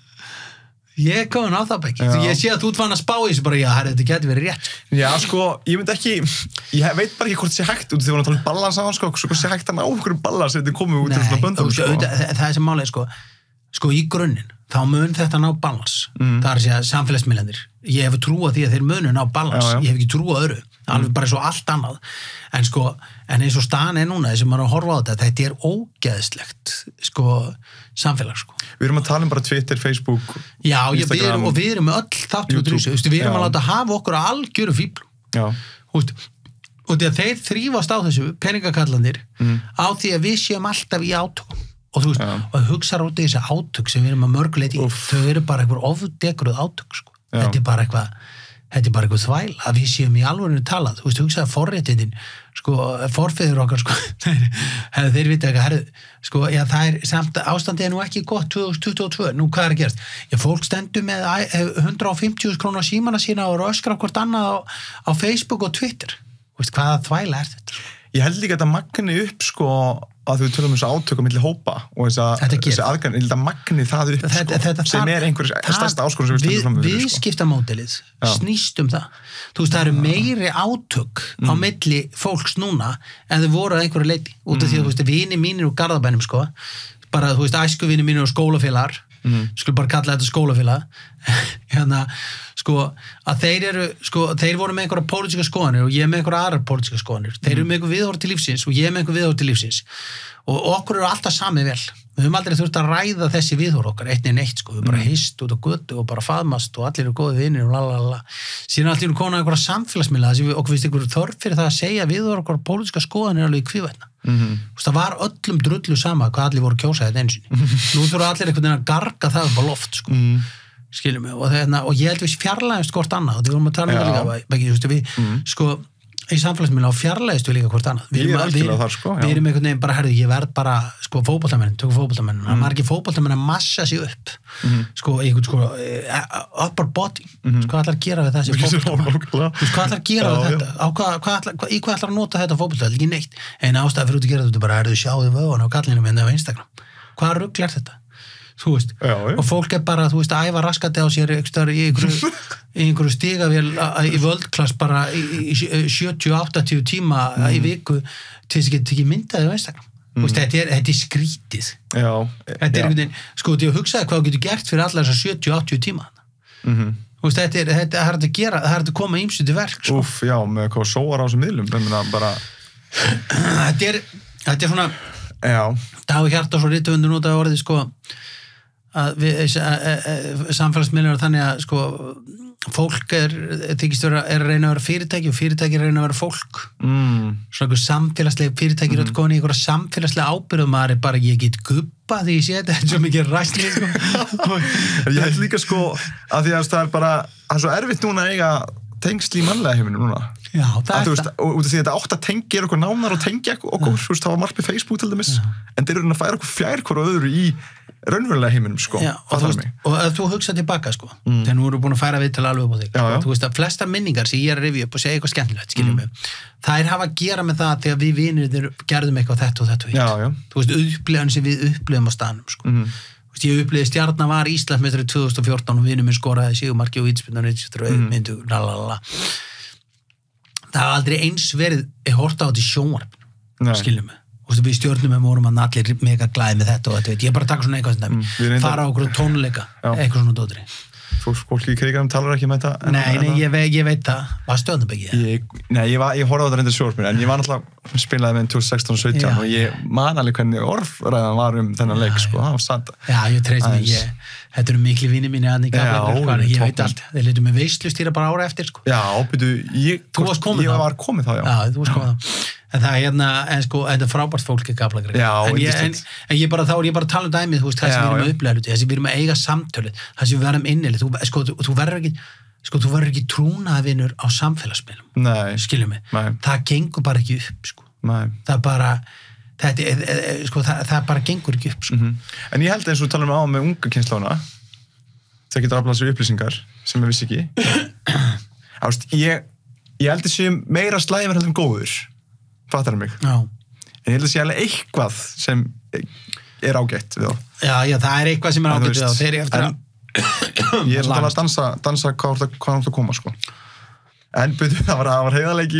Ég er komin á það bæk. Ég sé að þú ert fann að spá í þessu bara, já, þetta getur verið rétt. Já, sko, ég myndi ekki, ég veit bara ekki hvort það sé hægt út, því að tala um balans á hann, sko, hvort sé hægt að ná okkur balans ef þetta komið út í svona böndum, sko. Það er sem málið, sko, í grunninn, þá mun þetta ná balans. Það er að segja samfélagsmiðlarnir. Ég hef trú á því að þeir munu ná balans. Ég hef ekki trú á öðru. alveg bara svo allt annað en eins og staðan núna þess að maður að horfa á þetta ógeðslegt samfélag Við erum að tala bara Twitter, Facebook Instagram við erum með öll þáttur við erum að láta hafa okkur að algjöru fíbl og því að þeir þrífast á þessu peningakallanir á því að við séum alltaf í átökum og þú veist, og hugsa út í þessi átök sem við erum að mörguleiti í, þau eru bara einhver ofdegruð átök, þetta er bara eitthvað þvæl að við séum í alvörinu talað, þú veist, hugsaði forréttindin, forfeður okkar, þeir vita eitthvað, það er samt, ástandið er nú ekki gott 2022, nú hvað er að gerast? Fólk stendur með 150 krónar símana sína og öskra hvort annað á Facebook og Twitter, þú veist, hvaða þvæla er þetta? Ég held líka að þetta magni upp, að við tölum þessu átökum milli hópa og þessi aðgræn, ég held að magni það upp sem er einhver stærsta áskorun sem við stöndum fram við viðskiptamódelið snýst það þú veist, það eru meiri átök á milli fólks núna en þau voru að einhverju leiti út af því að þú veist, vini mínir úr Garðabænum bara, þú veist, æskuvini mínir og skólafélagar skulum bara kalla þetta skólafélag að þeir eru þeir voru með einhverja pólitíska skoðanir og ég með einhverja aðrar pólitíska skoðanir þeir eru með einhver viðhorf til lífsins og ég með einhver viðhorf til lífsins og okkur eru alltaf samið vel við höfum aldrei þurft að ræða þessi viðhorf okkar eitt við höfum bara hist út á götu og bara faðmast og allir eru góði vinir og lalala síðan allir eru komin að einhverja samfélagsmiðla þess að okkur finnst einhverju þörf fyrir það að segja viðhorf okkar pólitíska skoðanir alveg í hvívetna það var öllum drullu sama hvað allir voru kjósa þetta einu sinni nú þurfa allir einhvern veginn að garga það upp á loft skiljum mig, og ég held við fjarlægumst hvort annað, og því vorum að tala um það líka, í samfélagsmiðla og fjarlægist við líka hvort annað. Við erum einhvern veginn bara, ég verð bara, fótboltamenn, tökum fótboltamenn, það er ekki fótboltamenn að massa sig upp, upper body, hvað ætlar að gera við þessi fótboltamenn? Hvað ætlar að gera við þetta? Í hvað ætlar að nota þetta fótboltamenn? Ekki neitt. Einu ástæði fyrir út að gera þetta, bara sjáðu vöðun á kallinum en á Instagram. Hvaða rugl er þetta? Þú veist, og fólk er bara, þú veist, að æfa raskati á sér í einhverju stigavél í völdklass bara í 70-80 tíma í viku til þess að geta ekki myndaði á Instagram. Þú veist, þetta er skrítið. Þetta er einhvern veginn, því að hugsaði hvað þú getur gert fyrir allar þessar 70-80 tíma. Þú veist, þetta er hægt að gera, það er hægt að koma ýmsu til verk. Úff, já, með hvað sóar á þessum miðlum, bara... Þetta er svona... Dagur Hjartarson rithöfundur notaði orðið, að samfélagsmiðlar þannig að fólk þykist vera að reyna að vera fyrirtæki og fyrirtæki reyna að vera fólk svona einhver samfélagslega fyrirtæki er komin í einhverja samfélagslega ábyrgð maður er bara, ég get gubba því ég sé þetta en svo mikið ræsli Ég held líka að því að það er bara það er svo erfitt núna að eiga tengsl í mannlega heiminum núna Já, það er það. Og því þetta átt að tengja okkur nánar og tengja okkur, það var margt með Facebook til dæmis, en þeir eru að færa okkur fjær hvort og öðru í raunverulega heiminum, Já, og ef þú hugsa tilbaka, þegar nú eru búin að færa við til alveg upp á þig, þú veist að flestar minningar sem ég er að rifja upp og segja eitthvað skemmtilegt, skiljum mig, þær hafa að gera með það þegar við vinirnir gerðum eitthvað þetta og þetta og hitt. Þú veist, upplifan sem við upplifum á staðnum, Ég upplifði Stjarnan var Íslandsmeistari 2014 og vinur minn skoraði sigurmarki og vítaspyrnu Það hafa aldrei eins verið horft á þetta í sjónvarpinu, skiljum mig. Við stjórnum vorum að allir mega glæði með þetta og þetta, ég er bara að taka svona eitthvað fara á okkur tónleika, eitthvað svona dótri. Fólk í kriganum talar ekki með þetta. Nei, ég veit það. Var stöðnum ekki það? Nei, ég horfði á þetta reyndir sjónvarpinu, en ég var náttúrulega spilaði með 2016 og 17 og ég man alveg hvernig orðræðan var þennan leik, það var satt. Já, ég treyst mig, þetta eru miklu vinir mínu að ég veit allt. Þeir litur með veislustýra bara ára eftir, Já, ég var komið þá, Já, þú varst komið þá. En það þetta er frábært fólk ekki aflagrið. En ég bara að tala um dæmið, þú veist, það sem við erum að upplega hluti, það sem við erum að eiga samtölið, það sem við verðum innileg, þú verður ekki trúnaðvinur á samfélagsmiðlum. Skiljum mig. Það gengur bara ekki upp, Það bara, það bara gengur ekki upp, En ég held eins og tala á með unga kynslóna, það getur aflað sér upplýsingar sem ég vissi ekki. Ég held þessi meira slæmur heldur en góður. Fattar mig. Já. En ég held að sé alveg eitthvað sem er ágætt við þá. Já, það er eitthvað sem er ágætt við þá. Þeir eru eftir að... Ég er svona að dansa hvað það koma, En það var heiðarleiki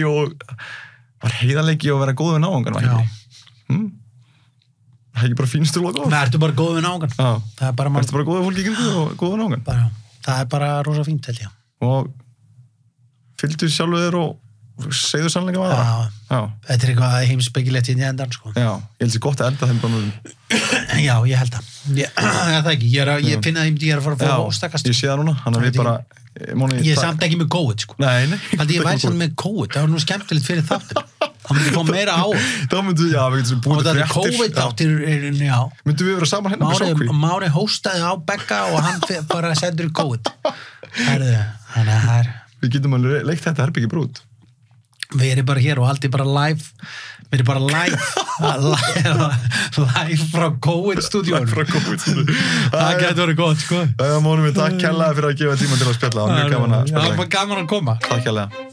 og vera góð við náungan, var ekki? Það er ekki bara fínst og góð. Það ertu bara góð við náungan. Það er bara góð við fólki í kringum og góð við náungan. Það er bara rosa fínt, held ég. Og fylgdu sjálfu þér og segðu sannleika með það. Já. Þetta eitthvað heimspekilegt í endan, sko. Já, ég held sér gott að enda þeim bannum. Já, ég held það. Það ekki, ég finna þeim að fara að fá hóstakast. Ég sé það núna, hann við bara... Ég er samt ekki með COVID, sko. Nei. Ég væri samt með COVID, það var nú skemmtilegt fyrir þáttir. Það myndi fá meira á. Það myndi, já, við getum búið fréttir. COVID-þáttir, já. Myndum við vera saman hérna með sókví? Mári hóstaði á Begga og hann bara sendur COVID. Þannig að það er... Við getum alveg leikt þetta herbyggi brút. Við erum bara hér og haldið bara live. Við erum bara live frá COVID-stúdíónu. Live frá COVID-stúdíónu. Það getur verið gott, sko. Mónum við takk kærlega fyrir að gefa tíma til að spjalla. Það var mjög gaman að spjalla. Já, gaman að koma. Takk kærlega.